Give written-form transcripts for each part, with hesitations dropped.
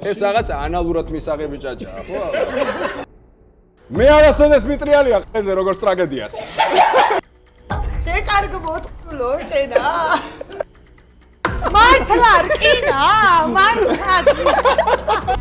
ეს რაღაც ანალურად მისაღები ჭაჭაა, ხო? მე არასოდეს მიტრიალია ყეზე როგორც ტრაგედიას. შეკარგო მოწყვლო შენა. მართლა რკინა, მართლა.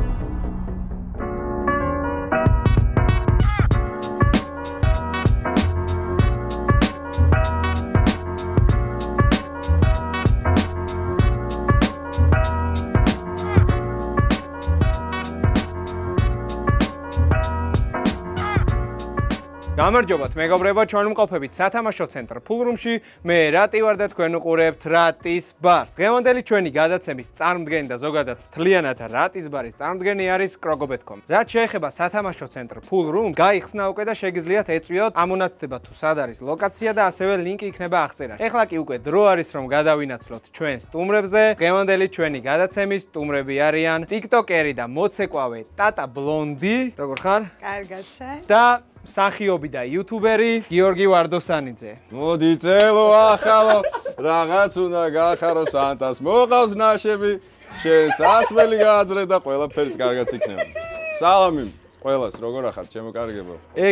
გამარჯობათ მეგობრებო, ჩვენ ვმყოფებით სათამაშო ცენტრ ფულრუმში. მე რატი ვარ და თქვენ უყურებთ რატის ბარს. დღევანდელი ჩვენი გადაცემის წარმდგენი და ზოგადად თლიანად რატის ბარის წარმდგენი არის კროგობეთკომ. რაც შეეხება სათამაშო ცენტრ ფულრუმს, გაიხსნა უკვე და შეგიძლიათ ეწვიოთ ამონათდება თუ სად არის ლოკაცია და ასევე ლინკი იქნება აღწერაში. ეხლა კი უკვე დრო არის რომ გადავინაცვლოთ ჩვენ სტუმრებზე. დღევანდელი ჩვენი გადაცემის სტუმრები არიან ტიკტოკერი და მოცეკვავე ტატა ბლონდი. როგორ ხარ? კარგად შენ? და სახიობი და იუთუბერი გიორგი ვარდოსანიძე. მოდი წელო ახალო რაღაც უნდა გაახარო სანტას მოყავს ნაშები შესასვლელი გააძრე და ყველაფერს კარგად იქნება. სალამი ყველას როგორ ახართ ჩემო კარგებო?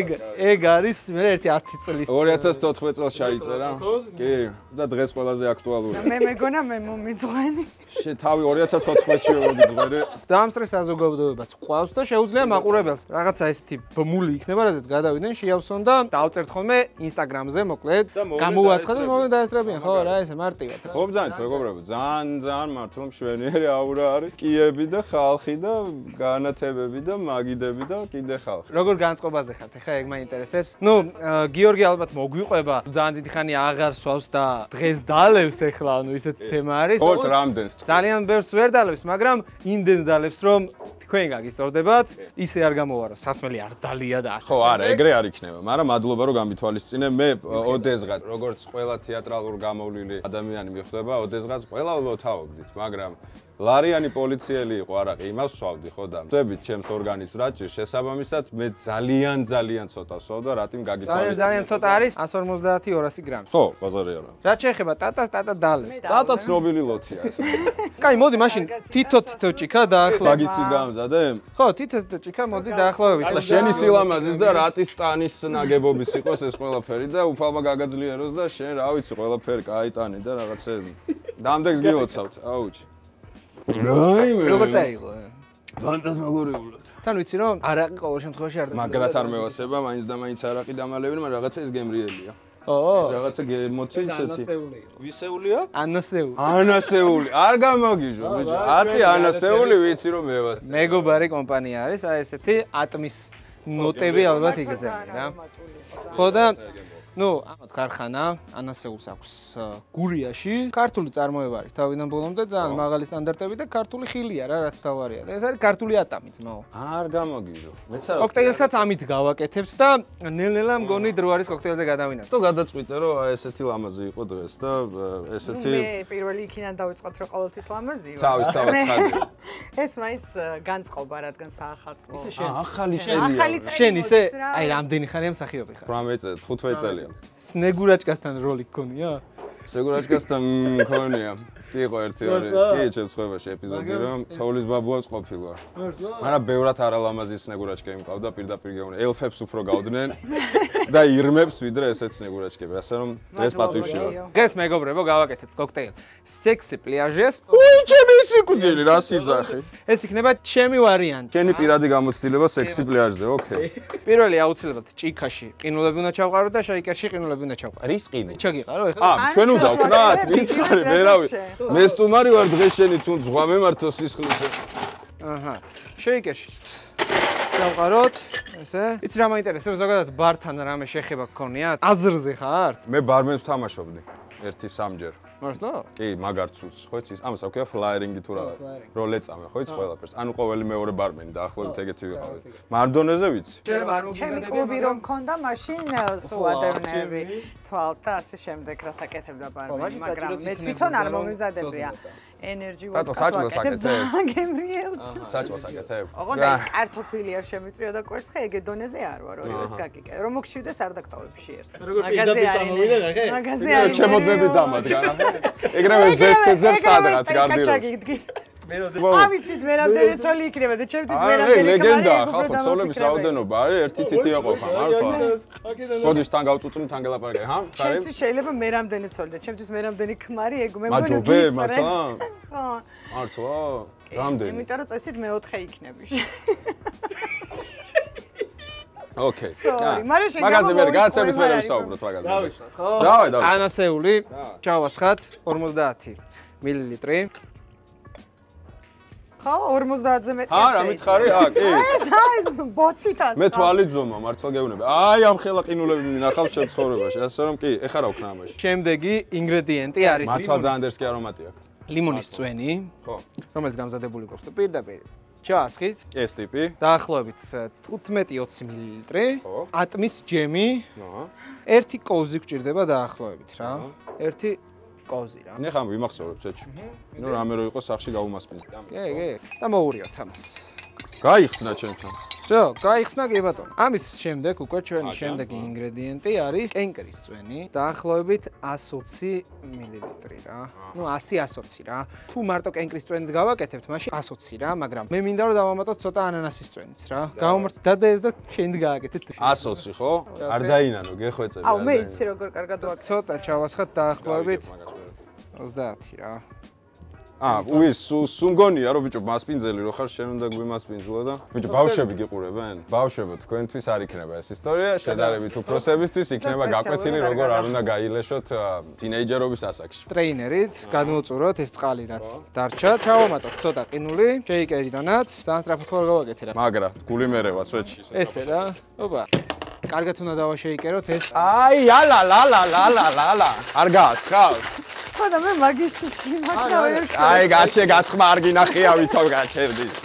ეგ არის მე ერთი 10 წლის 2014 წელს ჩაიწერა. კი და დღეს ყველაზე აქტუალურია. მე მეგონა მე მომიძღვენი. თავი 2014-ში მომიძღვერე. დაამსწრე საზოგადოებაც ყავს და შეუძლია მაყურებელს რაღაცა ესეთი ბმული იქნება, რაზეც გადავიდნენ შეავსონ და დავწერთ ხოლმე Instagram-ზე მოკლედ გამოვაცხადოთ და მოვლენ დაესწრებიან ხო რა ესე მარტივად. ხო ბრძანეთ მეგობრებო, ძალიან მართლა მშვენიერი აურა არის. კიები და ხალხი და განათებები და მაგიდები და კიდე ხალხი. როგორ განწყობაზე ხართ? ეხლა ეგ მაინტერესებს. ნუ გიორგი ალბათ მოგვიყვება, ძალიან დიდი ხანი აღარ სვავს და დღეს დალევს ეხლა, ანუ ისეთი თემა არის. ხო, რამდენს? ძალიან ბევრს ვერ დალევს, მაგრამ იმდენს დალევს, რომ თქვენ გაგისწორდებათ, ისე არ გამოვარო, სასმელი არ დალია და ხო, არა, ეგრე არ იქნება, მაგრამ მადლობა რომ გამითვალისწინე. მე ოდესღაც, როგორც ყველა თეატრალურ გამოვლილი ადამიანი მიხვდება, ოდესღაც ყველა ვლოთავობდით, მაგრამ ლარიანი პოლიციელი იყო არაყი, იმას ვსვავდი ხო და ვხვდებით ჩემს ორგანიზმს რაჭის შესაბამისად მე ძალიან ცოტა ვსვავ და რატიმ გაგითვალისწინე. ძალიან ცოტა არის 150-200 გრამი. ხო, ბაზარი არა. რაც შეეხება ტატას, ტატა დალევს. ტატა ცნობილი ლოთია ეს. კაი, მოდი მაშინ თითო ჭიქა დაახლოებით. მაგისტრის გამზადე? ხო, თითო ჭიქა მოდი დაახლოებით. და შენი სილამაზის და რატის სტანის ნაგებობის იყოს ეს ყველაფერი და უფალმა გაგაძლიეროს და შენ რა ვიცი ყველაფერი კაიტანი და რაღაცები. დამდეგს გილოცავთ, აუჩი. როგორ წაიღო? ფანტასმაგორიულად. თან ვიცი რომ არაყი ყოველ შემთხვევაში არ მაგრად არ მევასება, მაინც და მაინც არაყი დამალევინი, მაგრამ რაღაცა ეს გემრიელია. ო, ეს რაღაცა გემოთი ისეთი. ვისეულია? ანასეული. ანასეული. არ გამოგიჟო, ბიჭო. აცი ანასეული ვიცი რომ მევას. მეგობარი კომპანია არის, აი ესეთი ატმის ნოტები ალბათ იგრძელი რა. ხო და ნუ ამათ ქარხანა ანასეულს აქვს გურიაში. ქართული წარმოება არის თავიდან ბოლომდე ძალიან მაღალი სტანდარტები და ქართული ხილია რა, რაც თავარია. ეს არის ქართული ატამი ძმაო. არ გამოგიჟო. მეც არა. კოქტეილსაც ამით გავაკეთებთ და ნელ-ნელა მგონი დრო არის კოქტეილზე გადავინახოთ. თო გადაწყვიტე რომ აი ესეთი ლამაზი იყო დღეს და ესეთი მე პირველი იქიდან დავიწყოთ რომ ყოველთვის ლამაზი ვარ. თავის ცხადი. ეს მაინც განწყობა რადგან საახალწლო. ისე შენ. ახალი წერია. შენ ისე აი რამდენი ხანია მსახიობი ხარ? 18 15 წელია. სნეგურაჭკასთან როლი გქონია? სნეგურაჭკასთან მქონია. კი იყო ერთი ორი. კი ჩემს ხვევაში ეპიზოდი რომ თოვლის ბაბუას ყოფილა. მაგრამ ბევრად არალამაზი სნეგურაჭკები მყავდა პირდაპირ გეუბნე. ელფებს უფრო გავდნენ და ირმებს ვიდრე ესეთ სნეგურაჭკები. ასე რომ ეს პატივში ვარ. დღეს მეგობრებო გავაკეთებთ კოქტეილ სექსი პლაჟეს. უი ჩემი სიკვდილი რა სიძახი. ეს იქნება ჩემი ვარიანტი. ჩემი პირადი გამოცდილება სექსი პლაჟზე, ოკეი. პირველი აუცილებლად ჭიქაში ყინულები უნდა ჩავყარო და შაიკერში ყინულები უნდა ჩავყარო. რის ყინი? ჩაგიყარო ეხლა? ჩვენ უნდა ვქნათ, ვიცხარი, ვერავი. მე სტუმარი ვარ დღეს შენი თუ ზღვა მემართო სისხლისე. აჰა. შაიკერში. ჩავყაროთ, ესე. იცი რა მაინტერესებს ზოგადად ბართან რამე შეხება გქონიათ? აზრზე ხართ? მე ბარმენს ვთამაშობდი. 1-3 მართლა? კი, მაგარცულს, ხო იცი? ამას აქვია ფლაიერინგი თუ რაღაც. როლე წამე, ხო იცი ყველაფერს. ანუ ყოველი მეორე ბარმენი დაახლოებით ეგეთი ვიყავი. მარდონეზე ვიცი? ჩემი კლუბი რომ მქონდა, მაშინ სუადევნები, თვალს და ასე შემდეგ რასაკეთებდა ბარმენი, მაგრამ მე თვითონ არ მომიზადებია. ენერგი ვაკეთებ. გემრიელს. საჭმელს აკეთებ. ოღონდ კარტოფილი არ შემიწვია და კვერცხე ეგ დონეზე არ ვარ, ორივეს გაკიკე. რომ მოგშივდეს არ დაქტოვებში ერთს. მაგაზე არის. მაგაზე არის. ჩემოდები დამადგარა. ეგრევე ზეცეძებს სადღაც გარდირო. ამისთვის მე რამდენი ცოლი იქნება და ჩემთვის მე რამდენი ლეგენდაა ხალხო ცოლების რაოდენობა არის ერთი თითი ეყოფა მართლა ხოდიშ თან გავწუწნით თან გელაპარაკე ჰა ჩემთვის შეიძლება მე რამდენი ცოლი და ჩემთვის მე რამდენი ქმარი ეგ მე მგონი გისწრე ხო მართლა რამდენი იმიტომ რომ წესით მე 4 იქნები Okay. Sorry, მაგრამ მაგაზე მე გააცემის მე ვისაუბროთ მაგაზე. დავიწყოთ, ხო? დავай. ანასეული, ჩავასხათ 50 მილილიტრი. ხო, 50-ზე მეტი. რა მითხარი? კი. ეს ბოცითაც. მე თვალი ძომა, მართლა გეუბნები. ამ ხელა ყინულები მინახავს ჩემ ცხოვრებაში, ასე რომ კი, ეხა რა ვქნა ამაში. შემდეგი ინგრედიენტი არის მართლა ძალიან დერსკი არომატი აქვს. ლიმონის წვენი, ხო, რომელიც გამზადებული გვაქვს და პირდაპირ ჩაასხით ეს ტიპი დაახლოებით 15-20 მილილიტრი ატმის ჯემი ერთი კოზი გვჭირდება დაახლოებით რა ერთი კოზი რა ნახე ვიმახსოვრებ ცეჩი ნუ რამე რო იყოს სახში გავუმასპინდი კი და მოურიოთ ამას გაიხსნა ჩემთან ძო გაიხსნა კი ბატონო ამის შემდეგ უკვე ჩვენი შემდეგი ინგრედიენტი არის კენკრის წვენი დაახლოებით 120 მილილიტრი რა ნუ 100-120 რა თუ მარტო კენკრის წვენით გავაკეთებთ მაშინ 120 რა მაგრამ მე მინდა რომ დავამატოთ ცოტა ანანასის წვენიც რა გავამართოთ დადაეს და შენით გააკეთეთ 120 ხო არ დაინანო გეხვეწები აუ მე იცი როგორ კარგად ვაკეთებ ცოტა ჩავასხათ დაახლოებით 30 რა უის სუნგონია რომ ბიჭო მასპინძელი რო ხარ შენ უნდა გვიმასპინძლა და ბიჭო ბავშვები გიყურებენ ბავშვებო თქვენთვის არ იქნება ეს ისტორია შედარებით უფროსებისთვის იქნება გაკვეთილი როგორ არ უნდა გაილეშოთ თინეიჯერობის ასაკში ტრეინერით გადმოვწუროთ ეს წყალი რაც დარჩა ჩავამატოთ ცოტა ყინული შეიკერიდანაც ძალიან სწრაფად ხო გავაკეთე რა მაგრა გული მერევა წვეჩი ესე რა ოპა კარგად უნდა დავაშეიკეროთ ეს აი ალა ლა ლა ლა ლა ლა ლა არ გასხავს ხო და მე მაგის სიმართლე ვერ შევ აი გაჩე გასხმა არ გინახია ვითომ გაჩერდის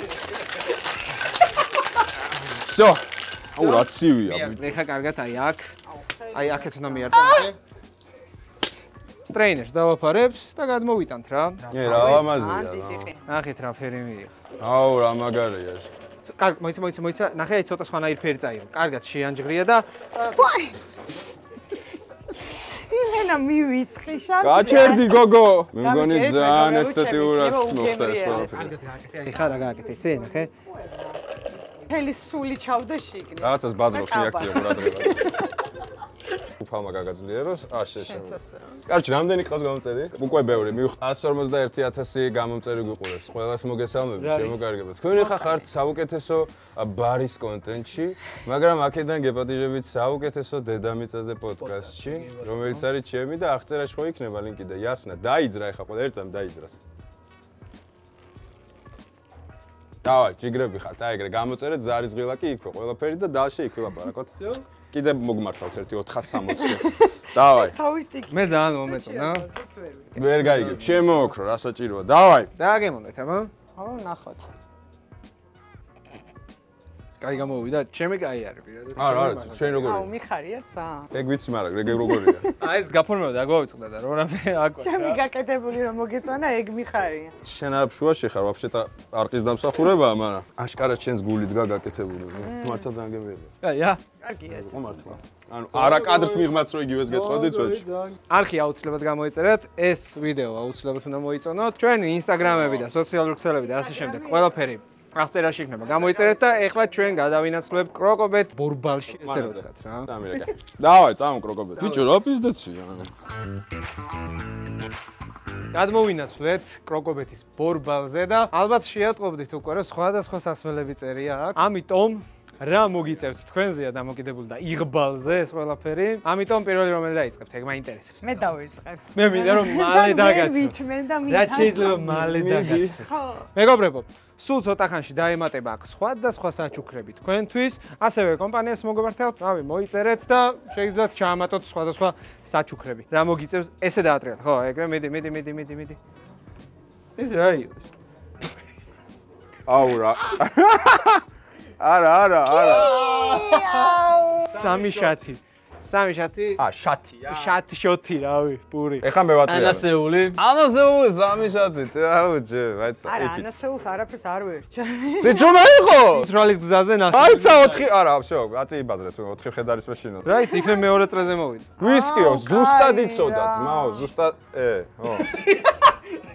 всё აუ რა ცივია ეხა კარგად აი აქეთ უნდა მიარტყო სტრეინერს დავაფარებთ და გადმოვიტანთ რა რა ლამაზია ნახეთ რა ფერი მიიღო აუ რა მაგარია კარგ მოიცა ნახე აი ცოტა სხვანაირი ფერი წაიღო კარგად შეანჯღრია და იმენა მივისხი შანსი გაჩერდი გოგო მე მგონი ძალიან ესთეტიურად მოხდა ეს ყველაფერი ეხა რა გააკეთე ცე ნახე ფელი სული ჩავდა შიგნით რაღაცას ბაზრობს რეაქცია ყურადღება უფალმა გაგაძლიეროს კარჩი რამდენი ყავს გამომწერი უკვე ბევრი მივხვდა 151,000 გამომწერი გიყურებს ყველას მოგესალმებით შემოგარგებთ თქვენ ხა ხართ საუკეთესო ბარის კონტენტში მაგრამ აქედან გეპატიჟებით საუკეთესო დედამიწაზე პოდკასტში რომელიც არის ჩემი და აღწერაში ხო იქნება ლინკი და იასნა დაიძრა ეხა ყველა ერთ წამ დაიძრას დავაი ჯიგრები ხართ აი ეგრე გამოწერეთ ზარის ღილა კი იქვე ყველაფერი და დალში იქ ვილაპარაკოთ კიდე მოგმართავთ ერთი 460-ში. დავაი. მე ძალიან მომეწონა. ვერ გაიგებ. შემოოქრო, რა საჭიროა. დავაი. დააგემოვნეთ, აბა. აუ, ნახოთ. კაი გამოვიდა, ჩემი კაი არის პირადად. არა, შენ როგორია? აუ, მიხარია ძალიან. ეგ ვიცი, მაგრამ ეგ როგორია? ეს გაფორმება და გვავიწყდა და რო რამე აკვა. ჩემი გაკეთებული რომ მოგეწონა, ეგ მიხარია. შენ არ შუაში ხარ, ვაფშეტა არყის დამსახურებაა, მაგრამ აშკარად შენს გული დგა გაკეთებული. მართლა ძალიან გემრიელია. კაია. კარგია ეს. მართლა. ანუ არა კადრს მიღმაც რო იგივეს გეტყოდით წვეჩი. არქი აუცილებლად გამოიწერეთ, ეს ვიდეო აუცილებლად უნდა მოიწონოთ. ჩვენი ინსტაგრამები და სოციალური ქსელები და ასე შემდეგ. ყველაფერი აღწერაში იქნება. გამოიწერეთ და ეხლა ჩვენ გადავინაცვლებთ კროკობეთ ბორბალში, ესე რო ვთქვათ რა. დავაი, წამო კროკობეთ. ბიჭო, რა პიზდაცია. გადმოვინაცვლეთ კროკობეთის ბორბალზე და ალბათ შეატყობდით უკვე რომ სხვადასხვა სასმელები წერია აქ. ამიტომ რა მოგიწევთ თქვენზეა დამოკიდებული და იღბალზე ეს ყველაფერი. ამიტომ პირველი რომელი დაიწყებთ, ეგ მაინტერესებს. მე დავიწყებ. მე მინდა რომ მალე დაგაცნო. ვითმენ და მითხარ. რა შეიძლება მალე დაგაცნო. ხო. მეგობრებო, სულ ცოტა ხანში დაემატება აქ სხვადასხვა საჩუქრები თქვენთვის, ასევე კომპანიას მოგებართავთ, რავი, მოიწერეთ და შეგიძლიათ ჩაამატოთ სხვადასხვა საჩუქრები. რა მოგიწევს, ესე დაატრიალ, ხო, ეგრე მიდი. ეს რა იყო? აუ რა. არა. სამი შათი. შათია. შოთი, რავი, პური. ეხლა მე ვატრიალე. ანასეული, სამი შათი, აუ ჯე, ვაიცა. არა, ანასეულს არაფერს არ ვერჩა. სიჩუმე იყო? თრალის გზაზე ნახე. აიცა 4, არა, всё, აწი იბაზრეთ, 4 ხედარის მეშინო. რა იცი, იქნებ მეორე წრეზე მოვიდა. ვისკიო, ზუსტად იცოდა, ძმაო, ზუსტად, ხო.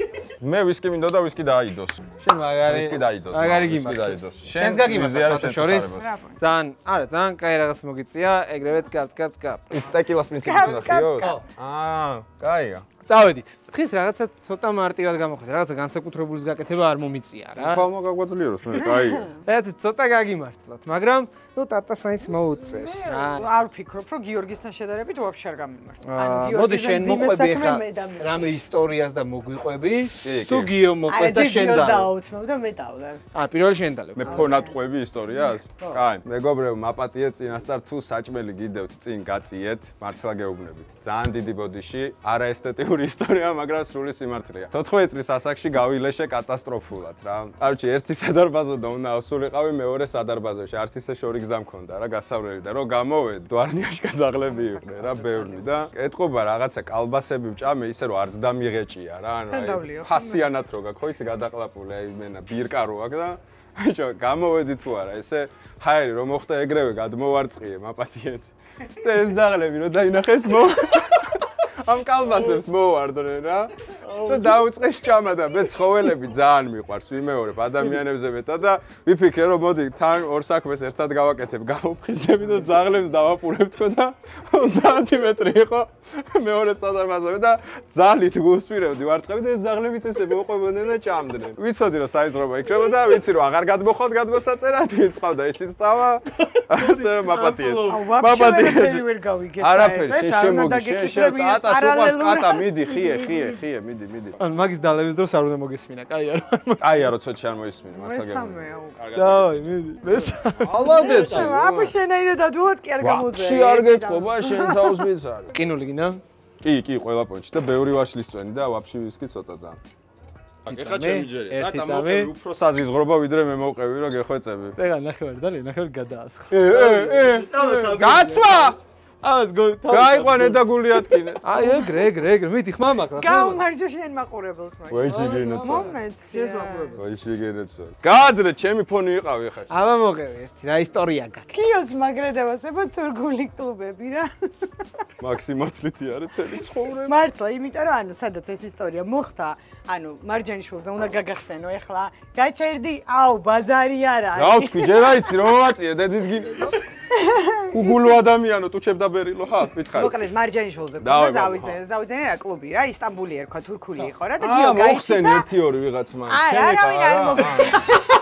მე ვისკი მინდო და ვისკი დაიდოს. შენ მაგარი ვისკი დაიდოს. მაგარი გიმართოს. შენს გაგიმართოს შორის. ძალიან, არა, ძალიან კაი რაღაც მოგიწია, ეგრევე კაპ. ის ტეკილას პრინციპი უნდა ხიოს? კაია. წავედით. დღეს რაღაცა ცოტა მარტივად გამოხდა, რაღაცა განსაკუთრებულის გაკეთება არ მომიწია რა. ფალმა გაგვაძლიეროს მე, კაია. ერთ ცოტა გაგიმართლოთ, მაგრამ ნუ ტატას მაინც მოუწევს რა. არ ვფიქრობ, რომ გიორგისთან შედარებით ვაფშე არ გამიმართ. მოდი შენ მოყვები ხა რამე ისტორიას და მოგვიყვები. თუ გიო მოყვეს და შენ და დაუცნობ და მე დავდე. პირველი შენ დალებ. მე ფონად ყვები ისტორიას? კაი. მეგობრებო, მაპატიე წინასწარ თუ საჭმელი გიდევთ წინ გაწიეთ, მართლა გეუბნებით. ძალიან დიდი ბოდიში, არაესთეტიური ისტორია, მაგრამ სრული სიმართლეა. 14 წლის ასაკში გავილეშე კატასტროფულად რა. კაროჩი, ერთი სადარბაზო და უნდა ავსულიყავი მეორე სადარბაზოში. არც ისე შორი გზა მქონდა რა გასავლელი და რომ გამოვედ, დვარნიაში გაძაღლები იყვნენ რა ბევრი და ეთყობა რაღაცა კალბასები ვჭამე ისე რომ არც დამიღეჭია რა. ანუ ფასიანად რო გაქვს, ხო ისე გადაყლაპული, აი მენა ბირკა რო აქვს და ბიჭო, გამოვედი თუ არა, ესე ჰაერი რომ მოხდა ეგრევე გადმოვარწყიე მაპატიეთ. და ეს ძაღლები რომ დაინახეს ამ კალბასებს მოვარდნენ რა და დაუწყეს ჭამა და მე ცხოველები ძალიან მიყვარს ვიმეორებ ადამიანებზე მეტად და ვიფიქრე რომ მოდი თან ორ საქმეს ერთად გავაკეთებ გამოფხიზდები და ძაღლებს დავაპურებთქო და 30 მეტრი იყო მეორე სადარბაზოები და ძალით გუსვირებდი ვარწყები და ეს ძაღლები წესები მოყვებოდნენ და ჭამდნენ ვიცოდი რომ საიზრობა იქნება და ვიცი რომ აღარ გადმოხვალ გადმოსაწერად ვინც ყავდა ისიც წავა ასე რომ მაპატიეთ არაფერი შეშემოგიშე კატა მიდი ხიე მიდი ან მაგის დალევის დროს არ უნდა მოგესმინა კაი არა კაია რო ცოტა არ მოისმინე მართლა მესამეა დავაი მიდი ალადეც აბა შენაირად ადულად კი არ გამოძე ვაფშე არ გეტყობა შენ თავს მისარ ყინული გინდა კი ყველა პონჩი და ბევრი ვაშლის წვენი და ვაფშე ვისკი ცოტა ძალიან აკეთე ჩემი ჯერი და მოვყევი უფრო საზიზღრობა ვიდრე მე მოვყევი რომ გეხვეწები ეგა ნახევარი დალი ნახევარი გადაასხა გაცვა ას გაიყვანე და გული ატკინე აი ეგრე მიდი ხმამაკ რა გაუმარჯო შენ მაყურებელს მაგ ვეჯიგენოც მომენტს შენს მაყურებელს ვეჯიგენოც გააძრე ჩემი ფონი იყავი ხა აბა მოყევი ერთი რა ისტორია გაქვს კიოს მაგრედევასება თურქული კლუბები რა მაქსიმართლითი არის თელი ცხოვრება მართლა იმიტომ რომ ანუ სადაც ეს ისტორია მოხდა ანუ მარჯანიშვილზე უნდა გაგახსენო ეხლა გაჩერდი აუ ბაზარი არ არის რა თქვი ჯერ აიცი რომ მოვაწიე დედის გინდა უგულო ადამიანო ტუჩებ დაბერილო ხა მითხარი მოკლედ მარჯანიშვილზე გავიძენე რა კლუბი რა ისტანბული ერქვა თურქული იყო რა და გიო გაიხსნა მოხსენი 1-2 ვიღაც მან არავინ არ მოხსენე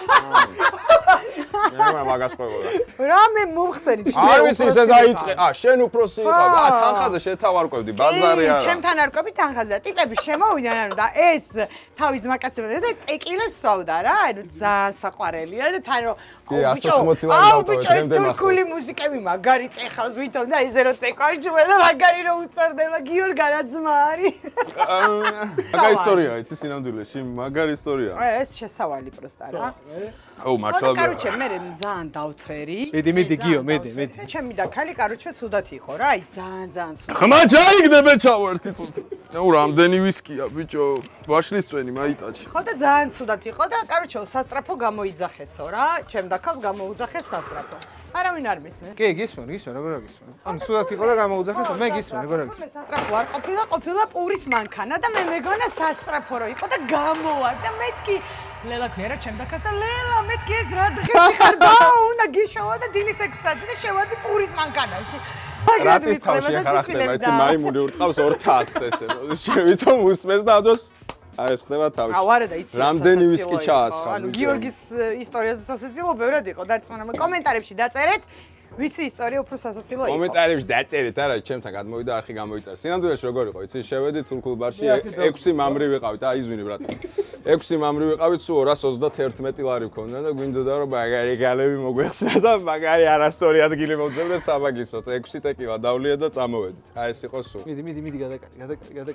მე მაგას ყვებოდა რა მე მომხსენი არ ვიცი ესე დაიწყე შენ უფროსი იყავ თანხაზე შეთავარკვევდი ბაზარი არა ჩემთან არ ყვები თანხაზე ტიპები შემოვიდნენ ანუ და ეს თავის მაკაცებდა და ტეკილებს სვავდა რა ანუ ძალიან საყვარელია და თან რომ კი 180 ლარი დავტოვე დღემდე მახსოვს თურქული მუსიკები მაგარი ტეხავს ვითომ და ისე რომ წეკვარჯვე და მაგარი რომ უსწორდება გიორგ არაძმა არის მაგარი ისტორია იცი სინამდვილეში მაგარი ისტორია ეს შესავალი პროსტა რა აუ მართლა კაროჩე მე ძალიან დავთვერი მიდი გიო მიდი ჩემი და ქალი კაროჩე სუდათ იყო რა აი ძალიან სუდათ ხმა ჩაიგდებ ჩავო ერთი წუთი აუ რამდენი ვისკია ბიჭო ვაშლის წვენი მაიტაჩი ხო და ძალიან სუდათ იყო და კაროჩე სასტრაფო გამოიძახესო რა ჩემ და ქალს გამოუძახეს სასტრაფო არავინ არ მისმენს კი გისმენ როგორ გისმენ ანუ სუდათ იყო და გამოუძახესო მე გისმენ როგორ გისმენ სასტრაფო არ ყოფილა პურის მანქანა და მე მეგონა სასტრაფო რო იყო და გამოვარ და მეთქი ლელა ქერა ჩემ და ქალს და ლელა მეთქი ეს რა დღეთი ხარ და უნდა გიშოვა და დილის 6 საათი და შევარდი პურის მანქანაში რატის თავში ახლა ხდება იცი მაიმუნი ურტყავს 200 ესე შევითომ უსმეს და ადოს აი ეს ხდება თავში აუ არა და იცი რამდენი ვისკი ჩაასხა ანუ გიორგის ისტორიაზე სასაცილო ბევრად იყო დარწმუნა კომენტარებში დაწერეთ ვისი ისტორია უფრო სასაცილო იყო კომენტარებში დაწერეთ არა ჩემთან გადმოვიდა არხი გამოიწერა სინამდვილეში როგორ იყო იცი შევედი თურქულ ბარში 6 მამრი ვიყავით აი იზვინე ბრატ 6 მამრი ვიყავით სულ 231 ლარი მქონდა და გვინდოდა რომ მაგარი გალები მოგვეხსნა და მაგარი არასწორი ადგილი მოვძებდეთ საბაგისოთ 6 ტეკილა დავლია და წამოვედით აი ეს იყო სულ მიდი გადაკარი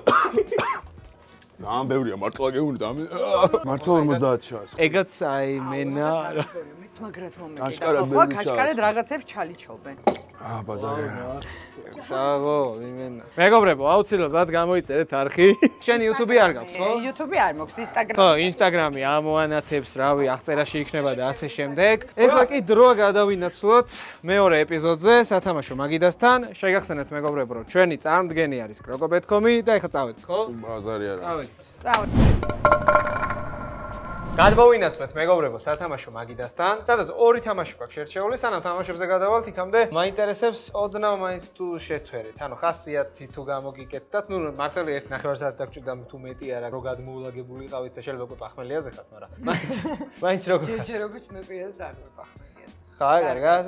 ძალიან ბევრია მართლა გეუნდა მართლა 50 ჩას ეგაც აი მენა მეც მაგრად მომენტი და ხო კაშკარად რაღაცებს ჩალიჩობენ ბაზარია. შავო, იმენა. მეგობრებო, აუცილებლად გამოიწერეთ არხი. შენ YouTube-ი არ გაქვს, ხო? YouTube-ი არ მაქვს, Instagram. ხო, Instagram-ი ამოანათებს, რავი, აღწერაში იქნება და ასე შემდეგ. ეხლა კი დროა გადავინაცვლოთ მეორე ეპიზოდზე, სათამაშო მაგიდასთან. შეგახსენეთ მეგობრებო, რომ ჩვენი წარმდგენი არის Kroko.com-ი და ეხლა წავედით, ხო? ბაზარია რა. წავედით. გადმოვინაცვლეთ მეგობრებო სათამაშო მაგიდასთან. სადაც ორი თამაში გვაქვს შერჩეული, სანამ თამაშებზე გადავალთ, იქამდე მაინტერესებს ოდნავ მაინც თუ შეთვერეთ. ანუ ხასიათი თუ გამოგიკეთდათ, ნუ მართალი 1 ნახევარსაათი დაგჭირდა თუ მეტი არა, რო გადმოულაგებული ყავით და შეიძლება უკვე პახმელიაზე ხართ, მაგრამ მაინც როგორ ჯერჯერობით მე პირად არ ვარ პახმელიაზე. ხა, კარგად?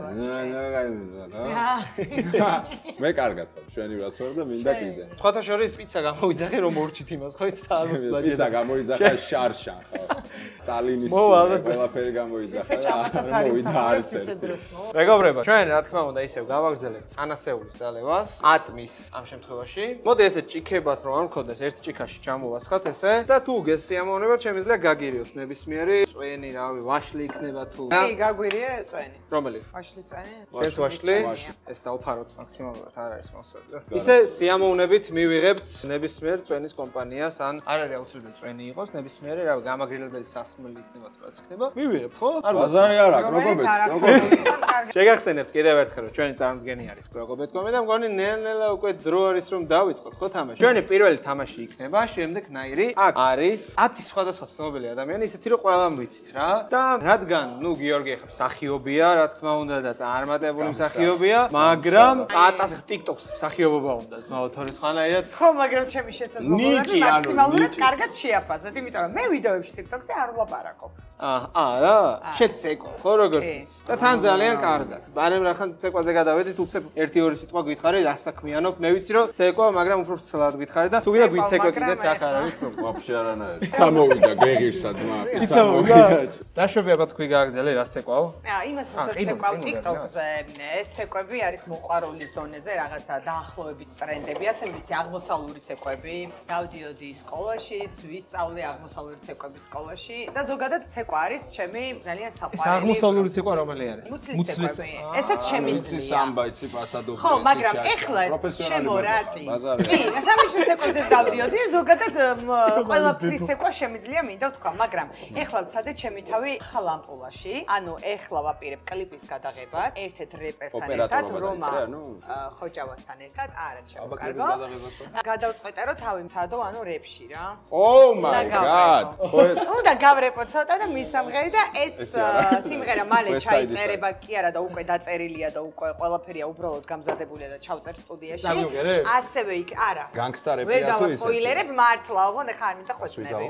მე კარგად ვარ, შენი რა თქმა უნდა, მინდა კიდე. სხვათა შორის პიცა გამოვიძახე რომ მორჩით იმას, ხო იცით ამოსლა. პიცა გამოიძახა შარშან, ხო. სტალინის ყველაფერი გამოიძახა და მოვიდა არც ერთი. მეგობრებო, ჩვენ რა თქმა უნდა ისევ გავაგრძელებთ ანასეულის დალევას, ატმის ამ შემთხვევაში. მოდი ესე ჭიქებათ რომ არ მქონდეს ერთ ჭიქაში ჩამოვასხათ ესე და თუ გესიამოვნებათ შემიძლია გაგირიოთ ნებისმიერი წვენი, რავი, ვაშლი იქნება თუ. კი, გაგვირია წვენი. რომელი? ვაშლის წვენი? შენც ვაშლი? ეს დავფაროთ მაქსიმალურად არ არის მოსვლა. ისე სიამოვნებით მივიღებთ ნებისმიერ წვენის კომპანიას ან არ არის აუცილებელი წვენი იყოს, ნებისმიერი რავი გამაგრილებელი სასმელი იქნება თუ რაც იქნება. მივიღებთ ხო? ბაზარი არ აქვს, Kroko.com-ი. შეგახსენებთ კიდევ ერთხელ რომ ჩვენი წარმდგენი არის Kroko.com-ი და მგონი ნელ-ნელა უკვე დრო არის რომ დავიწყოთ ხო თამაში. ჩვენი პირველი თამაში იქნება შემდეგნაირი. აქ არის 10 სხვადასხვა ცნობილი ადამიანი, ისეთი რომ ყველამ ვიცით რა. და რადგან ნუ გიორგი ახლა მსახიობია, რა თქმა უნდა და წარმატებული მსახიობია, მაგრამ პატას TikTok-ს მსახიობობა უნდა ძმაო თორე სხვანაირად. ხო, მაგრამ ჩემი შესაძლებლობები მაქსიმალურად კარგად შეაფასეთ, იმიტომ რომ მე ვიდეოებში TikTok-ზე არ ვლაპარაკობ. არა, შეცეკო, ხო როგორც იცი. და თან ძალიან კარგად. ბარემ რახან ცეკვაზე გადავედით, უცებ 1-2 სიტყვა გითხარი, რა საქმიანობ, მე ვიცი რომ ცეკვა, მაგრამ უფრო ვრცელად გითხარი და თუ გინდა გვიცეკვე კიდეც აქ არ არის პრობლემა. ვაფშე არანაირი. წამოვიდა გეგირსა ძმა. წამოვიდა. რა შვებია თქვი გააგზელე რა ცეკვაო? იმას რასაც ცეკვავ TikTok-ზე, ეს ცეკვები არის მოყვარულის დონეზე, რაღაცა დაახლოებით ტრენდები, ასე ვიცი, აღმოსავლური ცეკვები. დავდიოდი სკოლაშიც, ვისწავლე აღმოსავლური ცეკვები სკოლაში და ზოგადად ცეკვა არის ჩემი ძალიან საყვარელი. ეს აღმოსავლური ცეკვა რომელი არის? მუცლის ცეკვები. ესეც შემიძლია. სამბაიცი პასადობი. ხო, მაგრამ ეხლა ჩემო რატი. კი, სამიშო ცეკვებზე დავდიოდი, ზოგადად ყველაფრის ცეკვა შემიძლია მინდა ვთქვა, მაგრამ ეხლა ვცადე ჩემი თავი ხალამპულაში, ანუ ეხლა ვაპირებ კლიპის გადაღებას ერთ-ერთ რეპერთან ერთად, რომა ხოჭავასთან ერთად, არა ჩემო კარგო. გადავწყვეტე რომ თავი მცადო, ანუ რეპში რა. Oh my god. უნდა გავრეპო ცოტა და მისამღერი და ეს სიმღერა მალე ჩაიწერება კი არა და უკვე დაწერილია და უკვე ყველაფერია უბრალოდ გამზადებულია და ჩავწერ სტუდიაში. ასევე იქ არა. განგსტარებია თუ ისე. ვერ დავასპოილერებ მართლა, ოღონდ ხა არ მინდა ხვეწნები.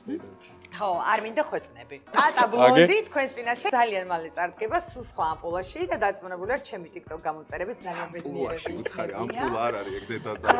ხო, არ მინდა ხვეწნები. ტატა ბლონდი თქვენს წინაშე ძალიან მალე წარდგება სხვა ამპულაში და დაწმუნებული ვარ ჩემი TikTok გამოწერებით ძალიან ბედნიერები იქნება. ამპულა არ არის ეგ დედაძა.